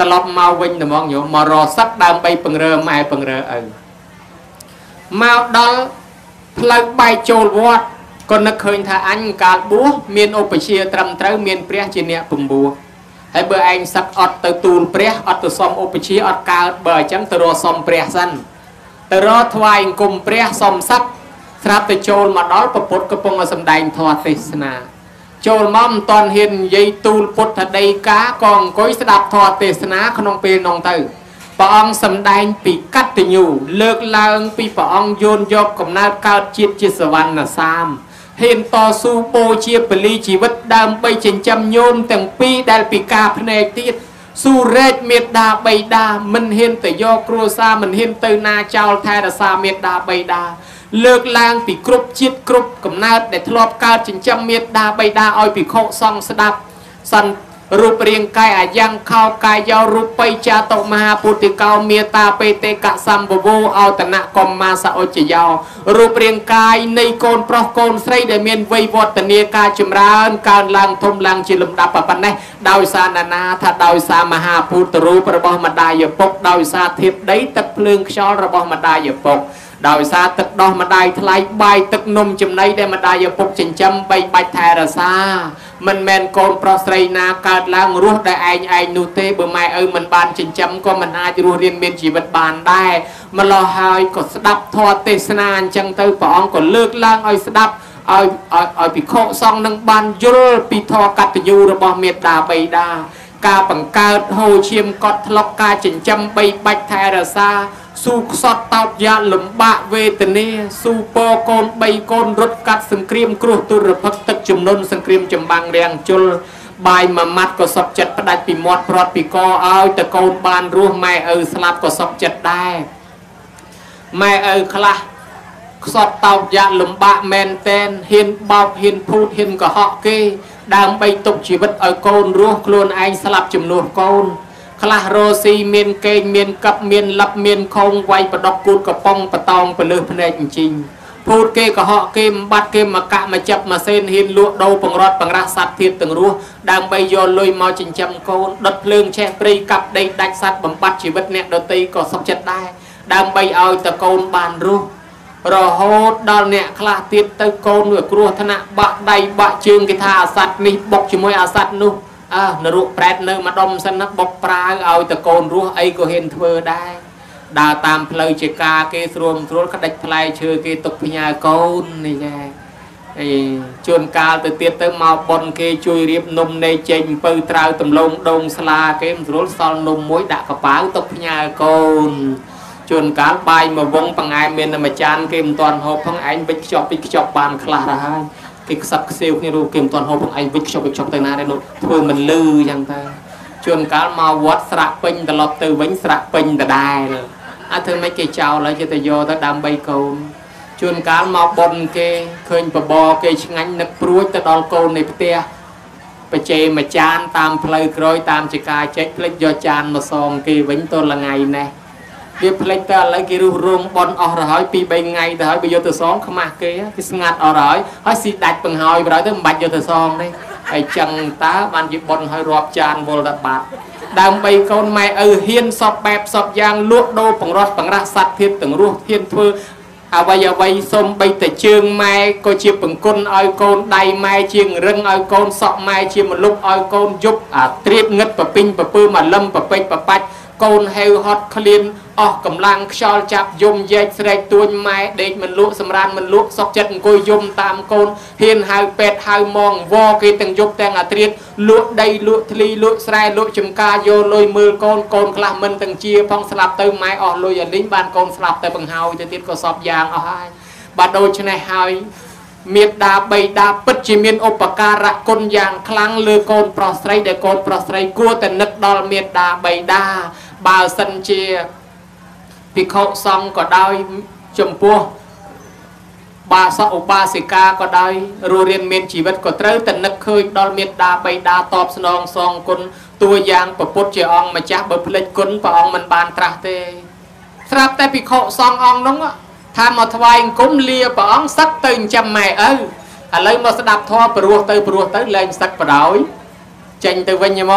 ตลอดมาวิ่งแต่มองอยู่มารอสักดำไปปังเรือไม่ปังเรือเออมาดอลพลังใบโจลวอดก็นึกเคยท่าอันการบัวเมียนโอเปเชียตรำเต้าเมียนเปรี้ยจีเนียปุ่มบัวให้เบอร์เองสักอดตัวตูนเปรี้ยอดตัวซอมโอเปเชียอดการเบอร์จังตัวรอซอมเปรี้ยสั้นตัวรอทวายกลมเปรี้ยซอมซักสลับตัวโจลมาดอลประพุทธกระปงสมได้ทอดเทศนาโจลมั่มตอนเห็นยัยตูนพุทธใดกากองก้อยสดับทอดเทศนาขนมเปนองเตอปองสำได้ปีกัดติญูเลิกลางปีปองโยนยกกับนาเก้าจิตจิตสวรรค์สามเห็นต่อสู้โปเชียปลีชีวิตดำไปเฉินจำโยนแต่งปีได้ปีกาพเนกติดสู้เรศเมตดาใบดามันเห็นแต่ยกครัวซามันเห็นเตนาเจ้าแทนซาเมตดาใบดาเลิกลางปีกรุบจิตกรุบกับนาได้ทลอบกาเฉินจำเมตดาใบดาอ้อยปีโคซองสดับสันรูปเรียงกายอายังเข้ากายยาวรูปไปจาตมหาปุติเกาเมียตาเปเตกะสัมบโวเอาตนะกอมมาสะโอจยาวรูปเรียงกายในโกนปรโกนไสรเดเมียนไววตเนียกาจุมรานการลังทมลังจิลมดับปะปันเนดาวสานานาถ้าดาวสามหาปุตรูประบมดายปกดาวสาทิพได้ตักเพลิงชอระบมดายปกดาวสาตึกดอกมาได้ทลายใบตึกนมจำในได้มาได้ยปกจินจำใบใบแทรซามันแมนโกนปรสไยนาการล้างรูได้ไอไอนูเต้เบอร์ไม่เออมันบานจินจำก็มันอาจรู้เรียนเมียนชีวิตบานได้มาลอหายก็สดับทอเตสนานจังเตอปองก็เลิกล้างอ้อยสดับอ้อยอ้อยอ้อยปีโคซองนังบานยุลปีทอกัตยูระบอเมียดาใบดากาปังกาดโฮเชียมกอดทลอกกาจินจำใบใบแทรซาสู้สอดเตายาหลุมบะเวทเนียสู้ปอโกนใบโกนรถกัดสังเกรียมครูตุรพักตึกจุมนนสังเกรียมจำบางเรียงจุลใบมามัดก็สอบจัดประดับปีมอดพรอดปีกอเอาแต่โกนบานรู้แม่เออสลับก็สอบจัดได้แม่เออคลาสอดเตายาหลุมบะแมนเตนเห็นบอบเห็นพูดเห็นก็เหาะเกดามไปตกชีวิตเอาโกนรู้โคลนไอสลับจุมนนโกนคลาโรซีเมียนเกยเมียนกับเมียนลับเมียนคงไวประดอกกูดกระปองประตองไปเลือพเนจริงพูดเกยก็เหาะเกมบัดเกมมากะมาจับมาเส้นหินลวดโดปังรอดปังรักสัตว์เทียนตึงรู้ดังใบโยนลอยมอจินจำโกนดัดเพลิงแช่ปรีกับได้ดักสัตว์บำบัดชีวิตเนี่ยโดยตีก็สมจัดได้ดังใบเอาตะโกนบานรู้รอโหดดอนเนี่ยคลาเทียนตะโกนเหนือกลัวธนะบะใดบะจึงกิธาสัตว์นี่บกชิมวยอาสัตว์นู้อ่านรุแปรเนื้อมาดมสนักบกปลาเอาตะโกนรู้ไอ้ก็เห็นเธอได้ดาวตามเพลย์เจกาเกสรวมทรวดขดักเพลย์เชื่อเกตกพญาโกนนี่ไงไอ้ชวนกาลตัวเตี้ยตัวมาบนเกช่วยเรียบนมในเจงปืนตราตำลงดงสลาเกมทรวดซอนนมมวยดักกระเป๋าตกพญาโกนชวนกาลใบมาวงปังไอเมียนมาจานเกมตอนหอบพังไอไปจอบไปจอบบานคลาได้กิกสักเซลนี่รู้เกมตอนหอบพังไอไปจอบไปจอบแต่นาได้หนุดเพื่อมันลือยังไงชวนกาลมาวัดสระปิงตลอดตือวิ่งสระปิงแต่ได้เลยอาเธอไม่เกี่ยเจ้าเลยจะแต่โยแต่ดำใบโกนชวนการมาบนเกเคยปบอเกชงันนักปลุกแต่ดอลโกนในเตียไปเจมาจานตามเพลย์กรอยตามจิกาเช็คเพลย์ยอจานมาซองเกวิ่งตัวละไงแน่เรียบเพลย์แต่อะไรเกรูรวมบอลออกร้อยปีใบไงแต่หอยไปโยตัวซองขมาเกยที่สงัดออกร้อยหอยสีดัดปังหอยไปร้อยตัวบัดโยตัวซองนี่ไอจังตาบันยิบบอลหอยรอบจานวอลดับบาดดำใบโกนไม่เออเฮียนสอบแบบสอบยางลวดโดปังรอดปังรักสัตว์เทียนตึงรูเทียนเพื่อเอาไว้เอาไว้ส้มใบแต่เชืองไม้ก็เชียบปังก้นอ้อยโกนใดไม้เชียงรึงอ้อยโกนสอบไม้เชียงมันลุกอ้อยโกนยุบอ่ะเตรียมเงินปะปิ้งปะปื้อมาล่มปะเป็ดปะปัดโกนเฮลฮอตคลีนออกกำลังชอลจับยมเย็ดเสด็จตัวไม้เด็กมันลุกสำราญมันลุกซอกจัดกุยยมตามโกนเฮียนหายเป็ดหายมองวอกีตังยุบแตงอัตรีลุกได้ลุกทลีลุกสายลุกจุมกาโยลอยมือโกนโกนคลามันตังเชียพองสลับเติมไม้ออกลอยอย่าลิ้นบานโกนสลับแต่บังเฮาจะติดก็สอบยางเอาให้บาดโดชนะหายเมียดาใบดาปัจจิเมียนอุปการะคนอย่างครั้งเลือโกนปลอดไตรเดโกนปลอดไตรกัวแต่นึกดอลเมียดาใบดาบาสันเชียพิเขาซองก็ได้จมพัวบาสอุบาสิกาก็ได้รูเรียนเมียนชีวิตก็เตอแต่นึกเคยดอลเมียดาใบดาตอบสนองซองคนตัวอย่างประพุทธเจ้าองมาจับเบอร์เพลย์คนพระองมันบานตรัสเตสรับแต่พิเขาซององน้องอ่ะทำมาถวายกุ้มเลียพระองสักตื่นจำไม่เอออะไรมาสดับทอปรัวเตยปรัวเตยแรงสักปะดอยเจนเตยวันยมอง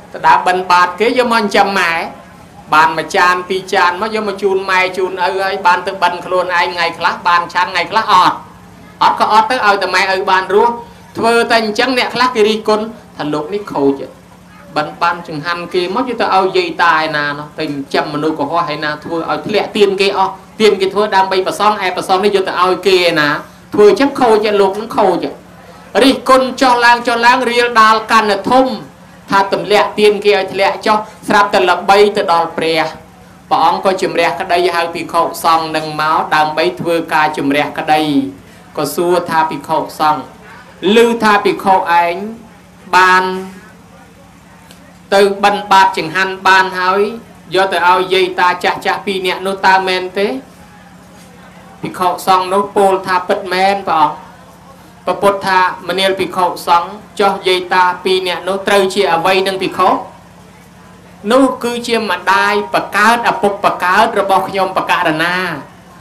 đã bần bạt kế do mòn chầm mẹ bàn mà chan pi chan mà do mà chun mai chun ơi ơi bàn từ bần luôn ai ngày khác bàn chan ngày khác ọt ọt có ọt tới ơi từ mẹ ơi bàn rúa thưa tình chẳng nè khác cái đi con thành lúc ní khâu chứ bần bàn chừng hành kia mất cho tao ơi dây tài nà nó tình chầm mà nuôi của hoa hay nà thưa ơi lẹ tiền kia o tiền kia thưa đang bay bà son ai bà son đi cho tao ơi kia nà thưa chắc khâu chứ lúc nó khâu chứ đi con cho lang cho lang riêng đào can là thum tha tầm lẹ tiền kia lẹ cho sạp tầm lập bay từ đòn pre bọn có chùm rẹt cái đây hai bị khâu xong nâng máu đang bay thưa ca chùm rẹt cái đây có xua tha bị khâu xong lưu tha bị khâu ánh ban từ bần bạt chừng hành ban hỏi do từ ao dây ta chả chả pi nè nô ta men thế bị khâu xong nô pol tha bật men bọn bà bột tha mà nè bị khâu xong cho dây ta pi nè nô trâu chia ở vây nâng bị khâu nô cứ chia mà đai bà cáo à bột bà cáo rồi bọc nhom bà cáo na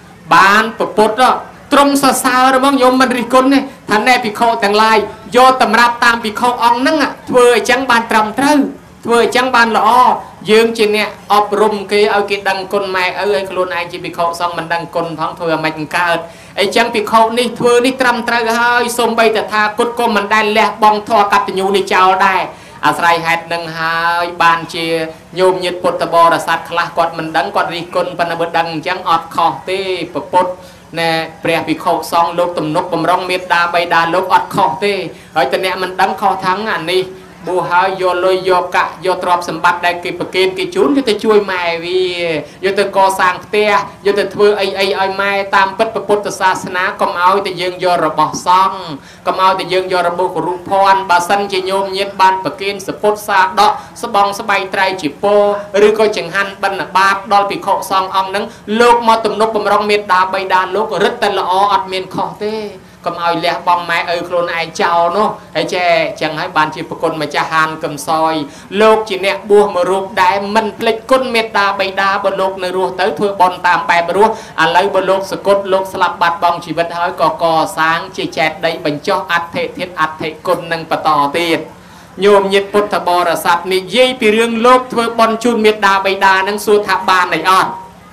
bán bà bột đó trong sao sao rồi bóng nhôm mình rikon này thằng này bị khâu tàng lai do tầm rạp tam bị khâu ong nâng à vừa chẳng bàn trầm trâu vừa chẳng bàn lõ dương trên nè ọp rùm kia ở kia đăng con mẹ ơi luôn ai chỉ bị khâu xong mình đăng con thoáng thôi mình cao ấy chẳng bị khâu ní vừa ní trầm trâu hơi xông bay từ tha cốt con mình đai lẹ bong thoa cặp nhu ní chào đai à sai hạt nâng hai bàn chia nhôm nhiệt bột bò là sát khla quạt mình đăng quạt rikon pan bớt đăng chẳng ọt kho tê bột nè bè bị khâu xong lúc tầm nút bầm rong miệt đa bay đa lúc ọt kho tê hỏi từ nè mình đăng kho thắng à ni bùa hai vô lôi vô cả vô trọp sầm bát đây kịp kịp kịp chún cho tôi chui mày vì vô tôi co sang te vô tôi thưa ai ai ai mai tam bất bậc bậc sa sná cầm áo tôi dương vô rồi bỏ xong cầm áo tôi dương vô rồi bùa của rùa phòn bà sân chỉ nhôm nhiệt ban bậc kim sport sa đó sắp bong sắp bay trai chỉ po rồi coi chừng hành ban là bát đó bị khâu xong ông nắng lúc mà tầm nút bầm rong miệt đa bay đa lúc rất tên là o ọt miền kho tê cầm ao lẹ bong mẹ ơi luôn ai chào nó hay che chẳng hay bàn chỉ một con mà cha hàn cầm soi lục chỉ nè bùa mà ruột đại mình lịch con mệt đa bay đa bờ lục nơi ruột tới thưa bon tam bài bờ ruột à lấy bờ lục sờ cốt lục slap bát bong chỉ vật hơi cò cò sáng chỉ chẹt đây bánh cho ắt thể thiết ắt thể con nâng bờ tò tiền nhôm nhiệt bột thà bò là sạt nị dây pi riêng lục thưa bon chun mệt đa bay đa nâng xua tháp bàn này on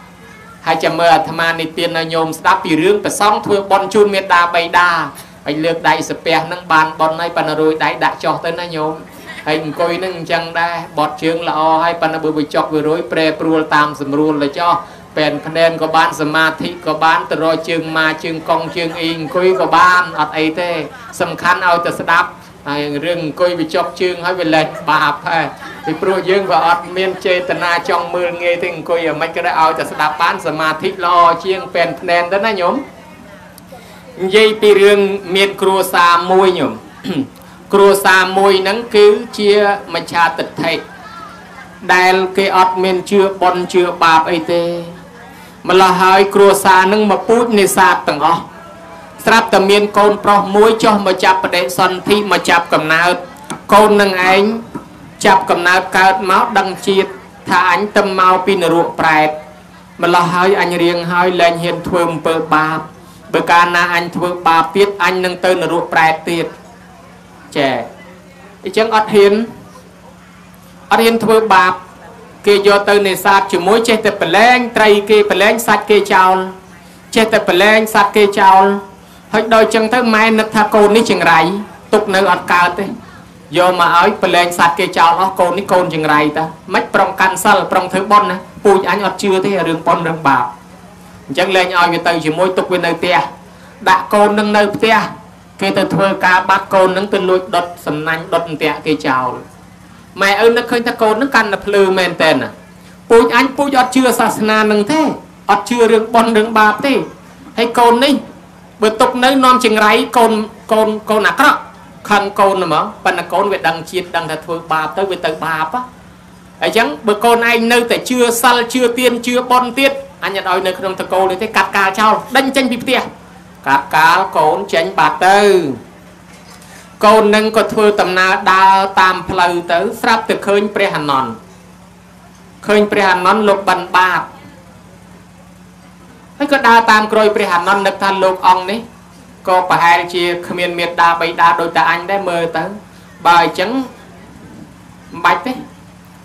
hai chấm mờ tham ăn đi tiền là nhôm đáp pi riêng phải xong thưa bon chun mệt đa bay đa anh lược đại sập bè nâng bàn bon này bàn rồi đại đã cho tới nó nhôm anh coi nâng chẳng đa bọt chương là o hay bàn bự bự chọc vừa rồi pre pruol tam sầm ruol là cho bèn đen có ban sma thị có ban từ rồi chương ma chương công chương in coi có ban ở ấy thế sầm khăn ao từ đáp rừng coi bị chọc chương hay về lệch bạp hay thì pro dương và ọt miên chê tận na trong mưa nghe thì coi ở mấy cái đó ao từ đáp ban sma thị lo chương bèn đen đó nó nhôm dây pi riêng miền cua sa môi nhổm cua sa môi nắng cứu chia mà cha tịch thệ đài cái ọt miền chưa bon chưa bạp ấy tê mà là hai cua sa nắng mà pút nê sa tầng ó sắp tầm miền con pro môi cho mà chạp để son thi mà chạp cầm nào con nâng ánh chạp cầm nào cao máu đăng chiết thả ánh tâm mau pin ruộng prẹt mà là hai anh riêng hai lên hiện thơm bờ bạp bởi cả na anh thưa bà biết anh nâng tên là ruột prẹt tiệt trẻ chẳng ọt hiến ọt hiến thưa bà kê do tên này sạch chỉ mối chết tập lên trai kê bà lên sạch kê chào chết tập lên sạch kê chào hơi đôi chân tới mai nực tha cô ní chừng rảy tục nơi ọt cao thế do mà ấy bà lên sạch kê chào nó cô ní côn chừng rảy ta mách prong cancel prong thứ bon á bùi anh ọt chưa thế rừng bon rừng bạc chẳng lên ao người ta chỉ môi tục bên nơi tia đã con nâng nơi tia cái từ thưa cá bắt con nâng từ lụi đột sầm nanh đột tia cái chào mẹ ơi nó khơi ta con nó căn là plư men tên à bùi anh bùi ọt chưa sa na nâng thế ọt chưa rừng bon rừng bạc thế hay con đi bữa tục nơi non chừng ráy con con con nạc đó khăn con mà bạn là con về đằng chiết đằng thật thưa bạc tới về từ bạc á ấy chẳng bữa con anh nơi tại chưa sal chưa tiên chưa bon tiết anh nhận đòi nơi không thằng cô để thấy cắt cá trao đánh tranh bị tia cắt cá cồn tránh bạc tư cồn nâng có thưa tầm na đa tam pleu tới sắp từ khơi pre hàn non khơi pre hàn non lục bần bạc ấy có đa tam coi pre hàn non được than lục ong đấy có phải hai chia khmer miệt đa bay đa đôi ta anh đấy mơ tới bài trắng bạch đấy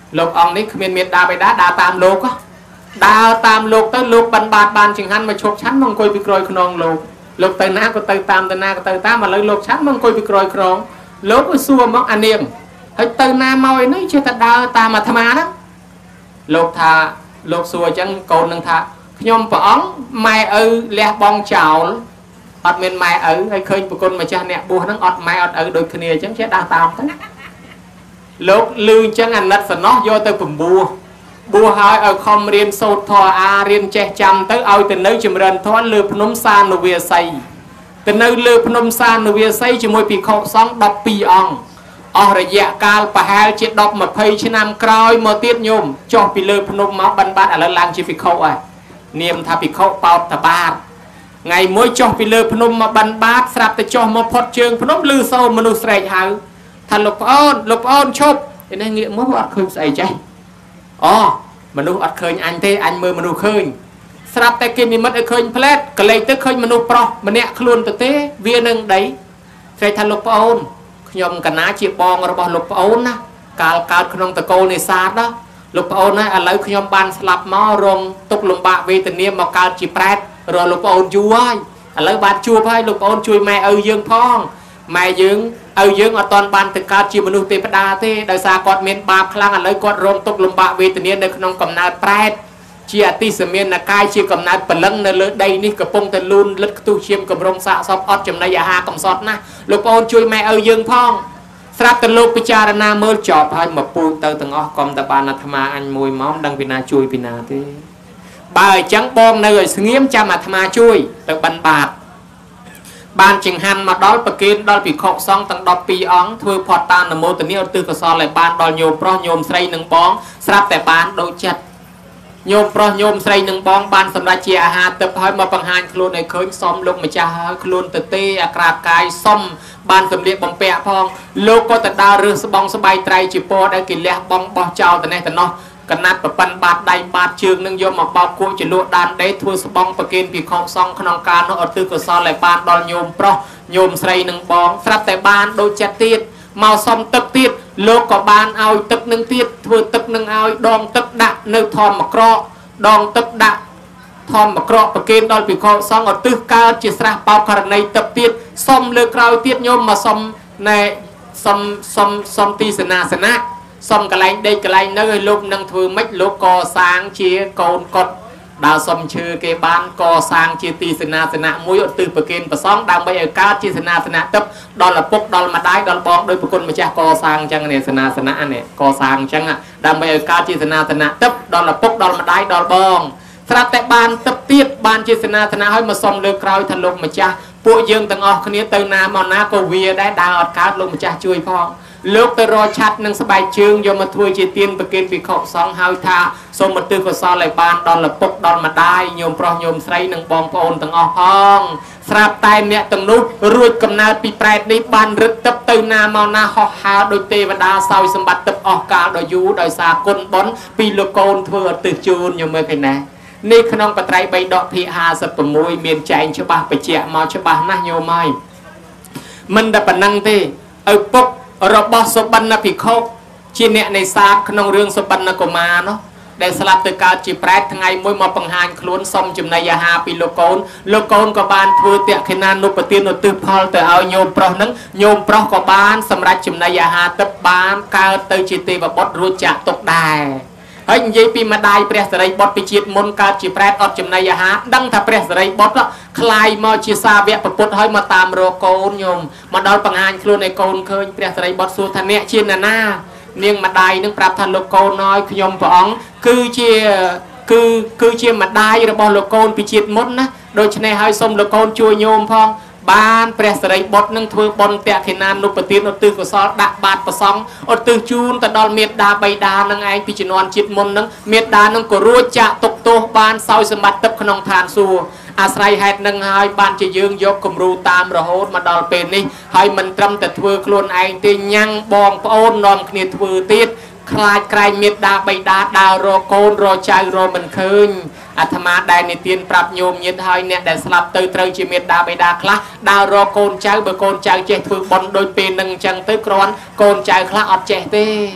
លោកអង្គនេះគ្មានមេត្តាបិតាដើរតាមលោកដើរតាមលោកទៅលោកបានបាត់បានចង្ហាន់មកឈប់ឆាន់មកអង្គុយពីក្រោយខ្នងលោកលោកទៅណាក៏ទៅតាមទៅណាក៏ទៅតាមឥឡូវលោកឆាន់មកអង្គុយពីក្រោយខ្នងលោកក៏សួរមកអានាងហើយទៅណាមកឯនេះចេះតែដើរតាមអាត្មាហ្នឹងលោកថាលោកសួរអញ្ចឹងកូននឹងថាខ្ញុំព្រះអង្គម៉ែឪលះបងចោលអត់មានម៉ែឪហើយឃើញប្រគុណម្ចាស់អ្នកបួសហ្នឹងអត់ម៉ែអត់ឪដូចគ្នាអញ្ចឹងចេះដើរតាមទៅលោកលឺអញ្ចឹងអាណិតសំណោះយកទៅពំបួសបួសឲ្យឲ្យខំរៀនសូត្រធម៌អារៀនចេះចាំទៅឲ្យទៅនៅចម្រើនធម៌លើភ្នំសានុវាស័យទៅនៅលើភ្នំសានុវាស័យជាមួយភិក្ខុសង្ឃដប់ពីរអង្គអស់រយៈកាលប្រហែលជាដប់ម្ភៃឆ្នាំក្រោយមកទៀតញោមចុះពីលើភ្នំមកបិណ្ឌបាតឥឡូវឡើងជាភិក្ខុហើយនាមថាភិក្ខុបោតតបាតថ្ងៃមួយចុះពីលើភ្នំមកបិណ្ឌបាតស្រាប់តែចុះមកផុតជើងភ្នំឮសូរមនុស្សស្រែកហៅថាលោកប្អូនលោកប្អូនឈប់ឯនេះងាកមកអត់ឃើញស្អីចេះអូមនុស្សអត់ឃើញអញទេអញមើលមនុស្សឃើញស្រាប់តែគេនិមិត្តឲ្យឃើញផ្លែតកលេចទៅឃើញមនុស្សប្រុសម្នាក់ខ្លួនទៅទេវានឹងដីស្រែកថាលោកប្អូនខ្ញុំកណាជាបងរបស់លោកប្អូនណាកាលកើតក្នុងតកូលនេសាទណាលោកប្អូនណាឥឡូវខ្ញុំបានស្លាប់មករងទុកលំបាកវេទនាមកកើតជាប្រែតរកលោកប្អូនយូរហើយឥឡូវបានជួបហើយលោកប្អូនជួយម៉ែឪយើងផងម៉ែយើងឪយើងអត់ទាន់បានទៅកើតជាមនុស្សទេវតាទេដោយសារគាត់មានបាបខ្លាំងឥឡូវគាត់រងទុកលំបាកវេទនានៅក្នុងកំណើតប្រែតជាអតិសមានកាយជាកំណើតបលឹងនៅលើដីនេះកំពុងតែលូនលិតខ្ទុះឈាមកម្រងសាកសពអត់ចំណីអាហារកំសត់ណាលោកប្អូនជួយម៉ែឪយើងផងស្រាប់តែលោកពិចារណាមើលចប់ហើយមកពូជទៅទាំងអស់កុំតែបានអាត្មាអញមួយម៉ោងដឹងពីណាជួយពីណាទេបើអញ្ចឹងបងនៅឲ្យស្ងៀមចាំអាត្មាជួយទៅបិណ្ឌបាតបានចង្ហាន់មកដល់ប្រគេនដល់ភិក្ខុសង្ឃទាំងដប់ពីរអង្គធ្វើផតតានមោទនីឧទ្ទិសកុសលឲ្យបានដល់ញោមប្រុសញោមស្រីនិងបងស្រាប់តែបានដូចចិត្តញោមប្រុសញោមស្រីនិងបងបានសម្រេចជាអាហារទឹកហើយមកបង្ហាញខ្លួនឲ្យឃើញសុំលោកម្ចាស់ហើយខ្លួនទៅទេអាក្រាតកាយសុំបានសម្លៀកបំពាក់ផងលោកក៏ទៅដើររើសស្បង់ស្បៃត្រៃជាពណ៌ដែលគេលះបង់បោះចោលទៅនេះទៅនោះកណាត់ប្រប៉ិនបាតដៃបាតជើងនឹងយកមកបោកគួចចលក់ដានដេកធ្វើស្បង់ប្រគេនភិក្ខុសង្ឃក្នុងការនោះឧទ្ទិសកុសលឲ្យបានដល់ញោមប្រុសញោមស្រីនិងបងស្រាប់តែបានដូចចិត្តទៀតមកសុំទឹកទៀតលោកក៏បានឲ្យទឹកនឹងទៀតធ្វើទឹកនឹងឲ្យដងទឹកដាក់នៅធម្មក្រកដងទឹកដាក់ធម្មក្រកប្រគេនដល់ភិក្ខុសង្ឃឧទ្ទិសកើតជាស្រះបោកករណីទឹកទៀតសុំលើក្រោយទៀតញោមមកសុំណែសុំសុំសុំទីសេនាសនៈសុំកន្លែងដេកកន្លែងនៅឲ្យលោកនឹងធ្វើម៉េចលោកកសាងជាកូនកត់ដើរសុំឈើគេបានកសាងជាទីសេនាសនៈមួយឧទ្ទិសប្រគេនប្រសងដើម្បីឲ្យកើតជាសេនាសនៈទឹកដល់ឪពុកដល់ម្ដាយដល់បងដោយប្រគុណម្ចាស់កសាងអញ្ចឹងនេះសេនាសនៈនេះកសាងអញ្ចឹងដើម្បីឲ្យកើតជាសេនាសនៈទឹកដល់ឪពុកដល់ម្ដាយដល់បងស្រាប់តែបានទឹកទៀតបានជាសេនាសនៈឲ្យមកសុំលើក្រោយថាលោកម្ចាស់ពួកយើងទាំងអស់គ្នាទៅណាមកណាក៏វាដែរដើរអត់កើតលោកម្ចាស់ជួយផងលោកទៅរកឆាត់នឹងស្បែកជើងយកមកធ្វើជាទានប្រគេនភិក្ខុសង្ឃហើយថាសូមឧទ្ទិសកុសលឲ្យបានដល់ឪពុកដល់ម្ដាយញោមប្រុសញោមស្រីនិងបងប្អូនទាំងអស់ផងស្រាប់តែអ្នកទាំងនោះរួចកំណើតពីប្រែតនេះបានរឹតទឹកទៅណាមកណាហោះហើរដោយទេវតាសោយសម្បត្តិទឹកអស់កាលដ៏យូរដោយសារគុណបុណ្យពីលោកកូនធ្វើឧទ្ទិសជូនញោមមើលឃើញណានេះក្នុងបត្រៃបៃដកភាគហាសិប៦មានចែងច្បាស់បញ្ជាក់មកច្បាស់ណាស់ញោមហើយមិនតែប៉ុណ្្នឹងទេឪពុករបស់សុបិនភិក្ខុជាអ្នកនេសាទក្នុងរឿងសុបិនកុមារនោះដែលស្លាប់ទៅកើតជាប្រែតថ្ងៃមួយមកបង្ហាញខ្លួនសុំចំណីអាហារពីលោកកូនលោកកូនក៏បានធ្វើតេខេណានុបទានឧទ្ទិសផលទៅឲ្យញោមប្រុសនឹងញោមប្រុសក៏បានសម្រេចចំណីអាហារទឹកបានកើតទៅជាទេវបុត្ររួចចាក់ទុកដែរហើយនិយាយពីម្ដាយព្រះសិរីបុត្រពីជាតិមុនកើតជាប្រែតអត់ចំណីអាហារដឹងថាព្រះសិរីបុត្រคลายមកជាសាវកពុទ្ធហើយមកតាមរកកូនញោមមកដល់បង្ហាញខ្លួនឲ្យកូនឃើញព្រះសិរីបុត្រសួរថាអ្នកជាណានានាងម្ដាយនឹងប្រាប់ថាលោកកូនអើយខ្ញុំព្រះអង្គគឺជាគឺគឺជាម្ដាយរបស់លោកកូនពីជាតិមុនណាដូច្នេះហើយសូមលោកកូនជួយញោមផងបានព្រះសិរីបុត្រនឹងធ្វើបុណ្យតេខេណានុបទានឧទ្ទិសកុសលដាក់បាតប្រសង់ឧទ្ទិសជូនទៅដល់មេត្តាបិតានឹងឯងពីជំនាន់ជាតិមុននឹងមេត្តានឹងក៏រួចចាក់ទុកទោសបានសោយសម្បត្តិទឹកក្នុងឋានសួគ៌អាស្រ័យហេតុនឹងហើយបានជាយើងយកគំរូតាមរហូតមកដល់ពេលនេះហើយមិនត្រឹមតែធ្វើខ្លួនឯងទេញ៉ាំងបងប្អូននាំគ្នាធ្វើទៀតខ្លាចក្រែងមេត្តាបិតាដើររកកូនរកចៅរកមិនឃើញអាត្មាដែលនិទានប្រាប់ញោមញាតិហើយអ្នកដែលស្លាប់ទៅត្រូវជាមេត្តាបិតាខ្លះដើររកកូនចៅបើកូនចៅចេះធ្វើបុណ្យដូចពេលនឹងអញ្ចឹងទៅគ្រាន់កូនចៅខ្លះអត់ចេះទេ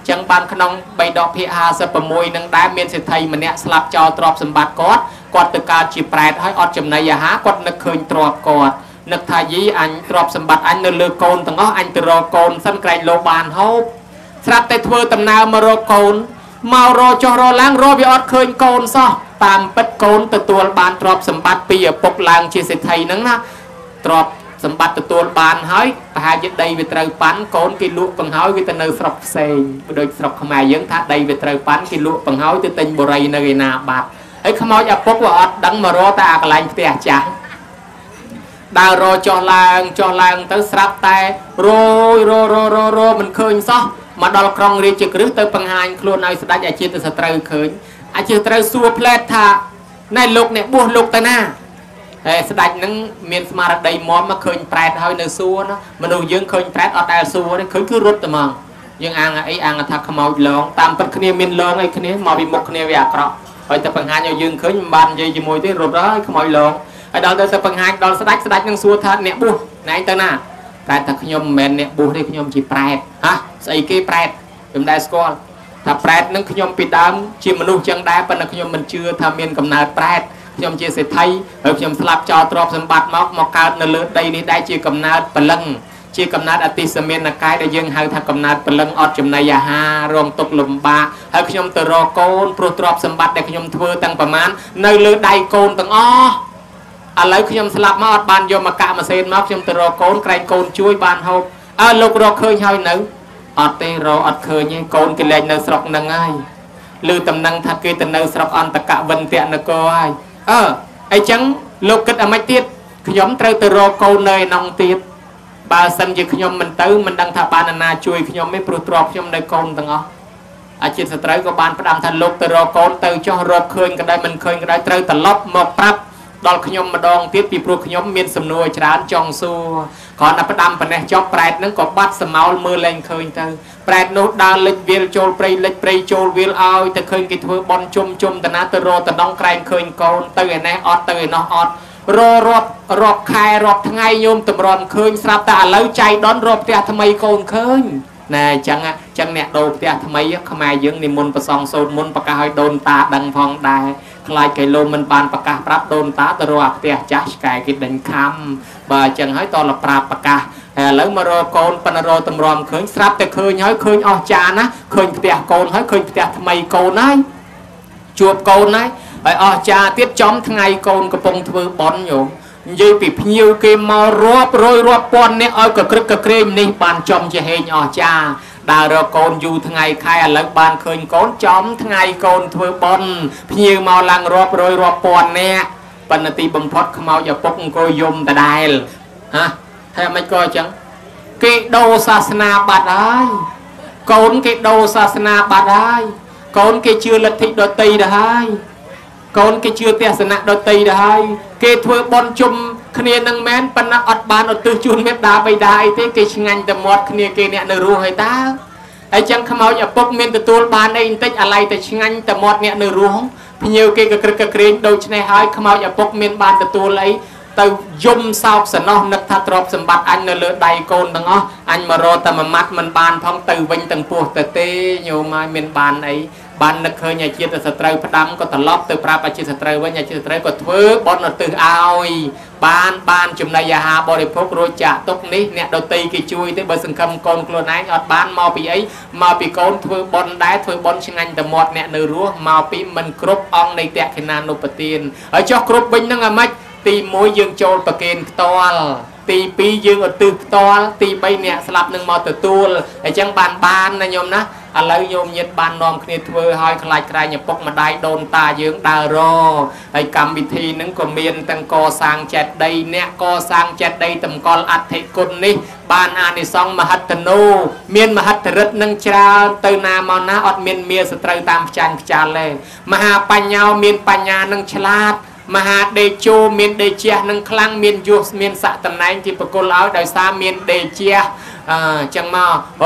ចឹងបានក្នុងបីដកភាគហាសិប៦នឹងដែរមានសេដ្ឋីម្នាក់ស្លាប់ចោលទ្រព្យសម្បត្តិគាត់គាត់ទៅកើតជាប្រែតហើយអត់ចំណីអាហារគាត់នឹកឃើញទ្រព្យគាត់នឹកថាយីអញទ្រព្យសម្បត្តិអញនៅលើកូនទាំងអស់អញទៅរកកូនសិនក្រែងលោបានហូបស្រាប់តែធ្វើដំណើរមករកកូនមករកចុះរកឡើងរកវាអត់ឃើញកូនសោះតាមពិតកូនទទួលបានទ្រព្យសម្បត្តិពីឪពុកឡើងជាសេដ្ឋីហ្នឹងណាទ្រព្យសម្បត្តិទទួលបានហើយប្រហែលជាដីវាត្រូវប៉ាន់កូនគេលក់បង្ហើយវាទៅនៅស្រុកផ្សេងដូចស្រុកខ្មែរយើងថាដីវាត្រូវប៉ាន់គេលក់បង្ហើយទៅទិញបរិយនៅឯណាបាត់ហើយខ្មោចឪពុកវាអត់ដឹងមករកតែអាកន្លែងផ្ទះចាស់ដើររចុះឡើងចុះឡើងទៅស្រាប់តែរយររររមិនឃើញសោះមកដល់ក្រុងរាជក្រឹសទៅបង្ហាញខ្លួនឲ្យស្ដេចអាជាទៅសត្រូវឃើញអាជាត្រូវសួរផ្លែតថាណែលោកអ្នកបួសលោកទៅណាហើយស្ដេចនឹងមានស្មារតីមមមកឃើញប្រែតហើយនៅសួរណាមនុស្សយើងឃើញប្រែតអត់ដែលសួរទេឃើញគឺរត់តែហ្មងយើងអាងអីអាងថាខ្មោចលងតាមពិតគ្នាមានលងអីគ្នាមកពីមុខគ្នាវាអាក្រក់ហើយតែបង្ហាញឲ្យយើងឃើញមិនបាននិយាយជាមួយទេរត់ហើយខ្មោចលងហើយដល់ទៅទៅបង្ហាញដល់ស្ដេចស្ដេចនឹងសួរថាអ្នកបួសណែទៅណាប្រែតថាខ្ញុំមិនមែនអ្នកបួសទេខ្ញុំជាប្រែតហ៎ស្អីគេប្រែតខ្ញុំដែរស្គាល់ថាប្រែតនឹងខ្ញុំពីដើមជាមនុស្សចឹងដែរប៉ុន្តែខ្ញុំមិនជឿថាមានកំណើតប្រែតខ្ញុំជាសេដ្ឋីហើយខ្ញុំស្លាប់ចោលទ្រព្យសម្បត្តិមកមកកើតនៅលើដីនេះដែរជាកំណើតព្រលឹងជាកំណើតអតិសមានកាយដែលយើងហៅថាកំណើតព្រលឹងអត់ចំណីអាហាររងទុក្ខលំបាកហើយខ្ញុំទៅរកកូនព្រោះទ្រព្យសម្បត្តិដែលខ្ញុំធ្វើទាំងប្រមាណនៅលើដៃកូនទាំងអស់ឥឡូវខ្ញុំស្លាប់មកអត់បានយកមកកាក់ម៉ាស៊ីនមកខ្ញុំទៅរកកូនក្រែងកូនជួយបានហូបអើលោករកឃើញហើយនៅអត់ទេរកអត់ឃើញទេកូនគេលែងនៅស្រុកហ្នឹងហើយឮតំណែងថាគេទៅនៅស្រុកអន្តកវិន្ទនគរហើយអើអីចឹងលោកគិតអាម៉េចទៀតខ្ញុំត្រូវទៅរកកូននៅឯនោះទៀតបើសិនជាខ្ញុំមិនទៅមិនដឹងថាបានណាជួយខ្ញុំទេព្រោះទ្រព្យខ្ញុំនៅកូនទាំងអស់អាជាសត្រូវក៏បានផ្ដាំថាលោកទៅរកកូនទៅចោះរកឃើញក៏ដោយមិនឃើញក៏ដោយត្រូវត្រឡប់មកប្រាប់ដល់ខ្ញុំម្ដងទៀតពីព្រោះខ្ញុំមានសំណួរច្រើនចង់សួរគ្រាន់តែផ្ដាំប៉ុណ្ណេះចប់ប្រែតហ្នឹងក៏បាត់សមោលមើលលែងឃើញទៅប្រែតនោះដើរលិចវាលចូលព្រៃលិចព្រៃចូលវាលឲ្យទៅឃើញគេធ្វើបន់ជុំជុំតាណាទៅរកតំណងក្រែងឃើញកូនទៅឯនេះអត់ទៅឯនោះអត់ររាប់រាប់ខែរាប់ថ្ងៃញោមតម្រាំឃើញស្រាប់តែឥឡូវចៃដនរកផ្ទះថ្មីកូនឃើញណែអញ្ចឹងអញ្ចឹងអ្នកដូរផ្ទះថ្មីខ្មែរយើងនិមន្តប្រសងសូត្រមុនប្រកាសឲ្យដូនតាដឹងផងដែរខ្លាចកៃលោមិនបានប្រកាសប្រាប់ដូនតាទៅរកផ្ទះចាស់ឆ្កែគេដេញខំបើអញ្ចឹងហើយតលប្រាប់ប្រកាសហើយឥឡូវមករកកូនប៉ុន្តែរកតម្រាំឃើញស្រាប់តែឃើញហើយឃើញអស់ចាណាឃើញផ្ទះកូនហើយឃើញផ្ទះថ្មីកូនហើយជួបកូនហើយហើយអស់ចាទៀតចំថ្ងៃកូនកំពុងធ្វើបន់ញោមនិយាយពីភ្ញៀវគេមករាប់រយរាប់ពាន់នាក់ឲ្យកក្រឹកកក្រែងនេះបានចំជាហេងអស់ចាដើររកកូនយូរថ្ងៃខែឥឡូវបានឃើញកូនចំថ្ងៃកូនធ្វើបន់ភ្ញៀវមកឡើងរាប់រយរាប់ពាន់នាក់ប៉ុន្តែទីបំផុតខ្មោចឪពុកអង្គុយយំដដែលហ៎តែមិនក៏អញ្ចឹងគេដូរសាសនាបាត់ហើយកូនគេដូរសាសនាបាត់ហើយកូនគេជឿលទ្ធិដតីទៅហើយកូនគេជឿទស្សនៈដតីទៅហើយគេធ្វើបន់ជុំគ្នានឹងមែនប៉ុន្តែអត់បានឧទ្ទិសជូនមេត្តាបិតាអីទេគេឆ្ងាញ់តែមាត់គ្នាគេអ្នកនៅរស់ហើយតើហើយចឹងខ្មោចឪពុកមានទទួលបានអីបន្តិចអាឡ័យតែឆ្ងាញ់តែមាត់អ្នកនៅរស់ភ្ញៀវគេក៏ក្រឹកក៏ក្រែងដូច្នេះហើយខ្មោចឪពុកមានបានទទួលអីទៅយំសោកសណោះនឹកថាទ្រព្យសម្បត្តិអញនៅលើដៃកូនទាំងអស់អញមករកតែមួយម៉ាត់មិនបានផងទៅវិញទាំងពោះទៅទេញោមហើយមានបានអីបាននឹកឃើញអាជាសត្រូវផ្ដាំក៏ត្រឡប់ទៅប្រាប់អាជាសត្រូវវិញអាជាសត្រូវក៏ធ្វើបន់ឧទ្ទិសឲ្យបានបានចំណីអាហារបរិភោគរួចចាក់ទុកនេះអ្នកដតីគេជួយទេបើសង្ឃឹមកូនខ្លួនឯងអត់បានមកពីអីមកពីកូនធ្វើបន់ដែរធ្វើបន់ឆ្ងាញ់តែមាត់អ្នកនៅរស់មកពីមិនគ្រប់អង្គនៃតក្កិណានុបទានហើយចុះគ្រប់វិញហ្នឹងអាម៉េចទីមួយយើងចូលប្រគេនផ្ទាល់ទីពីរយើងឧទ្ទិសផ្ទាល់ទីបីអ្នកស្លាប់នឹងមកទទួលអញ្ចឹងបានបានណាញោមណាឥឡូវញោមញាតបាននាំគ្នាធ្វើឲ្យខ្លាចក្រែងឪពុកម្ដាយដូនតាយើងដើររហើយកម្មវិធីហ្នឹងក៏មានទាំងកសាងចេតិយអ្នកកសាងចេតិយតម្កល់អធិគុណនេះបានអានិសង្ឃមហិតនោមានមហិទ្ធិឫទ្ធិនឹងច្រើនទៅណាមកណាអត់មានមាសត្រូវតាមផ្ចាញ់ខ្ចាល់ទេមហាបញ្ញោមានបញ្ញានឹងឆ្លាតមហាដេជោមានដេជះនឹងខ្លាំងមានយុសមានស័កតំណែងទីប្រគល់ឲ្យដោយសារមានដេជះអញ្ចឹងមករួច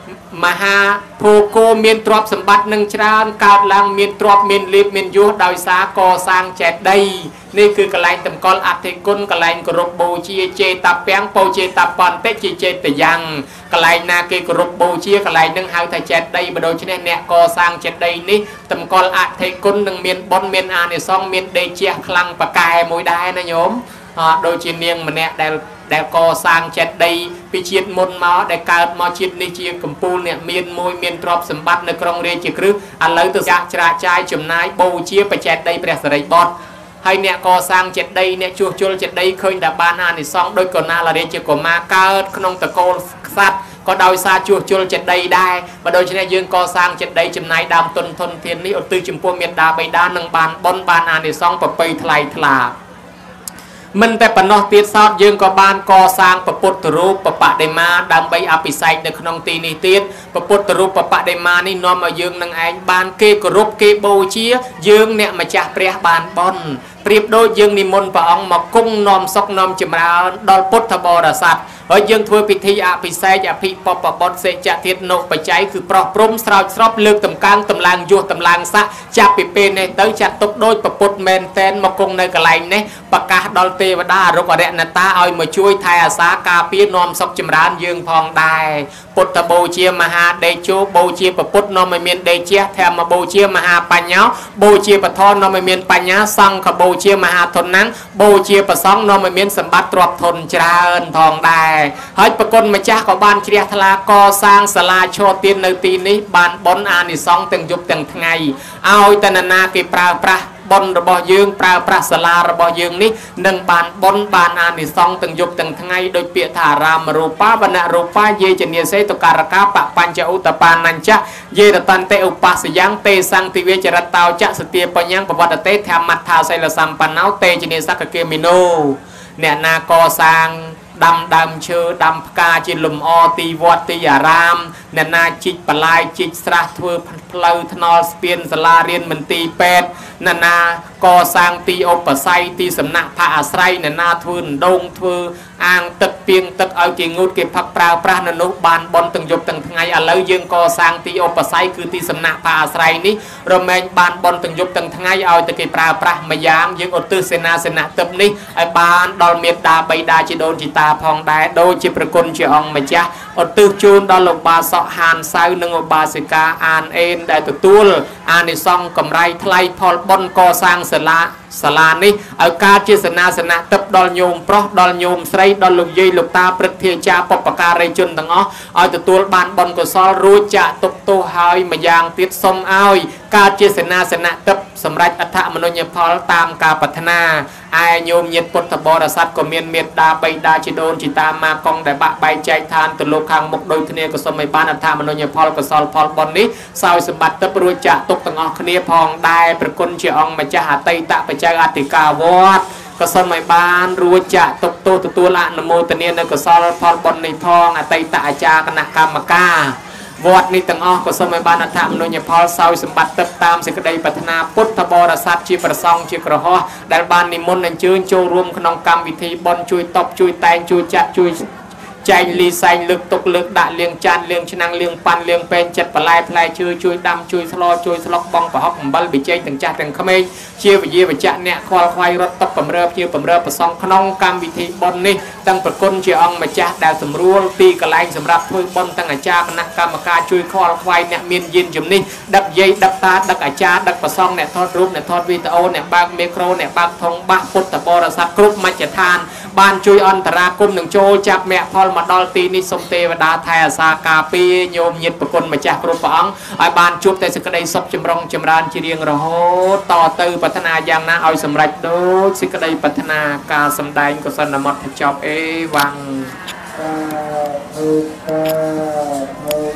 มหาภูโกเมียนตรอบสมบัติหนึ่งชราญกาดลังเมียนตรอบเมียนลีบเมียนยุดอยสากอสร้างแจดได้นี่คือกระไรตำกอลอัฐิกุลกระไรกรบบูชีเจตาแป้งโปเจตาปอนเตจิเจตยังกระไรนาเกกรบบูชีกระไรหนึ่งหาวไทยแจดได้มาโดยชนิดเนกอสร้างแจดได้นี่ตำกอลอัฐิกุลหนึ่งเมียนบนเมียนอาในซองเมียนเดเจียคลังปะกายมวยได้นะโยมโดยจีเนียงมันเนี่ยได้ได้ก่อสร้างเจ็ดได้พิชิตมนมาได้เกิดมาชิดนิจิกัมพูเนี่ยเมียนมวยเมียนตรอบสมบัติในกรงเรียจิกรึอันเลยตัวจะกระจายจุ่มนายโบเชียไปเจ็ดได้เปรียสไรบอดให้เนี่ยก่อสร้างเจ็ดได้เนี่ยชัวจุลเจ็ดได้เคยดับบานอานิสองโดยก่อนหน้าเราเรียนจิกมาเกิดขนมตะโกสัตก็ดาวซาชัวจุลเจ็ดได้ได้มาโดยเฉพาะยืนก่อสร้างเจ็ดได้จุ่มนายดำตนทนเทียนนี้อุตือจุ่มพวเมียนดาใบด้านหนึ่งบานบนบานอานิสองปะไปทลายทลามันแต่ปนอตีซอดยืงก็บานก่อสร้างประปุตรูปประปะได้มาดังใบอภิไซในขนมตีนิติประปุตรูปประปะได้มานี่นอมมายืงนางไอบานเกกรุบเกโบเชียยืงเนี่ยมาจากเปรียบานบอนเปรียบโดยยืงนิมนต์พระองค์มากุ้งนอมซอกนอมจิมราดอลพุทธบรสัตเฮ้ยยังทัวพิธีอภิไซอภิปปบดเสจเทียนโนปัจจัยคือปลอกปรุมสาวสอบเลือกตำกลางตำลางยัวตำลางสะจับปิเปในเตยจัดตกโดยประปุตเมนเตนมากุ้งในกระไรเนี่ยประกาศดอลเทวดารกอเรนตาเอามาช่วยไทยอาสากาปีนอมซอกจิมรานยืงพองได้ปุตตโบเชียมหาเดจูโบเชียประปุตนอมเมียนเดเชียแถมมาโบเชียมหาปัญญาโบเชียปะทอนนอมเมียนปัญญาสังขโบเชียมหาทนนั้นโบเชียประสองนอมเมียนสมบัติตรวจทนจราเอินทองได้ให้ประกนมาจ้าของบ้านเชียทลากอสร้างสลาโชตินในตีนี้บ้านบนอานิสองตึงยุบตึงไงเอาตนานาเกปราปราบนระบอยืงปราปราสลาระบอยืงนี้หนึ่งบานบนบานอานิสองตึงยุบตึงไงโดยเปียธารามรูปะบรรณรูปะเยจเนียเสตุการกาปะปัญจอุตปานัญจะเยตตันเตอุปัสยังเตสังติเวจรตาวจะสเตียปยังปวัตเตแถมมัทธาไซลสัมปันเอาเตจเนียสักเกมิโนเนี่ยนากอสร้างดำดำเชือดำกาจิลุมอตีวัดตียารามเนนาจิตปลายจิตสระทเวพลาวทนอลสเปียนสลาเรียนมันตีเป็ดนานากอสร้างตีโอปไซตีสำนักพระอาศัยเนนาทวนดงทเวอ่างตึกเปียงตึกเอาเกียงุดเก็บพักปลาปลาหนุบานบอลตึงยบตึงไงอะไรยังกอสร้างตีโอปไซคือตีสำนักพระอาศัยนี้เราแมงบานบอลตึงยบตึงไงเอาตะเกียบปลาปลามายามยังอดตื้อเสนาเสนาตึบนี้ไอบานดอลเมียดาใบดาจิโดนจิตาพองได้โดยจิประกลเชียองมาจ้าอดตื้อจูนดอลลบาสหานไซนึงบาสิกาอ่านเอ็นได้ตัวตัวอ่านในซองกำไรทลายพอลบอลกอสร้างสลาสลานี้เอาการเจษนาสนะตับดอลโยมเพราะดอลโยมใส่ดอลลุกยีลุกตาปรึกเทียจาปปการในจุนต่างอ๋อเอาตัวตัวบานบอลก็ซอรู้จะตกตัวหายมาอย่างติดสมเอาการเจษนาสนะตับสำหรับอัฐมนุญพอลตามการพัฒนาไอโยมเย็ดปุถบรสัตก็เมียนเมียดาใบดาจิโดนจิตามากองแต่บะใบใจทานตุลคังมกโดยทเนก็สมัยบ้านอัฐมนุญพอลก็ซอลพอลบอลนี้สาวสมบัติตับรู้จะตกต่างอ๋อคเนียพองได้ประกุลเชียองมาจะหาไตตะไปใจอติกาวอดก็สมัยบ้านรู้จะตกโตตัวละนโมตเนียนก็ซอลพอลบอลในพองอติตะอาจารย์คณะกรรมการวอดนี้ต่างอ๋อก็สมัยบ้านอัฐมนุญพอลสาวสมบัติตับตามสิกระไดปัฒนาพุทธบริษัทชีประซองชีกระหอได้บ้านนิมนต์นั่งชื่นโจรวมขนมกรรมวิธีบอลช่วยตบช่วยแตงช่วยจัดช่วยใจลีไซลึกตกลึกด่าเลี้ยงจานเลี้ยงชนังเลี้ยงปันเลี้ยงเป็นจัดปลายพลายช่วยช่วยดำช่วยสลอช่วยสลอกบองปะฮอกบัลบิเจต่างจัดต่างขมิ้นเชี่ยววิเยวิจัดเนี่ยควายควายรถตบปั่มเรือเชี่ยวปั่มเรือประซองขนมกรรมวิธีบอลนี่ตั้งประกุนเชี่ยวองมาจัดดาวสำรวจตีกระไลสำหรับช่วยบอลตั้งอาจารย์คณะกรรมการช่วยควายควายเนี่ยมีนยินจุ่มนี่ดับเย่ดับตาดับอาจารย์ดับประซองเนี่ยทอดรูปเนี่ยทอดวิดีโอเนี่ยบางเมโครเนี่ยบางทงบางพุทธบริษัทกรุ๊ปมาจัดทานบ้านช่วยอันตรากุมหนึ่งโจจับแม่พอลมาดอลตีนี่สมเทวดาไทยสากาปีโยมยิดประกุลมาจากกรุ๊ปองไอ้บ้านจุบแต่สกได้ศพจำรองจำรานจีเรียงระโหต่อตือพัฒนาอย่างน่าเอาสำหรับโดยสกได้พัฒนาการสำได้ก็สนามดจอบเอวัง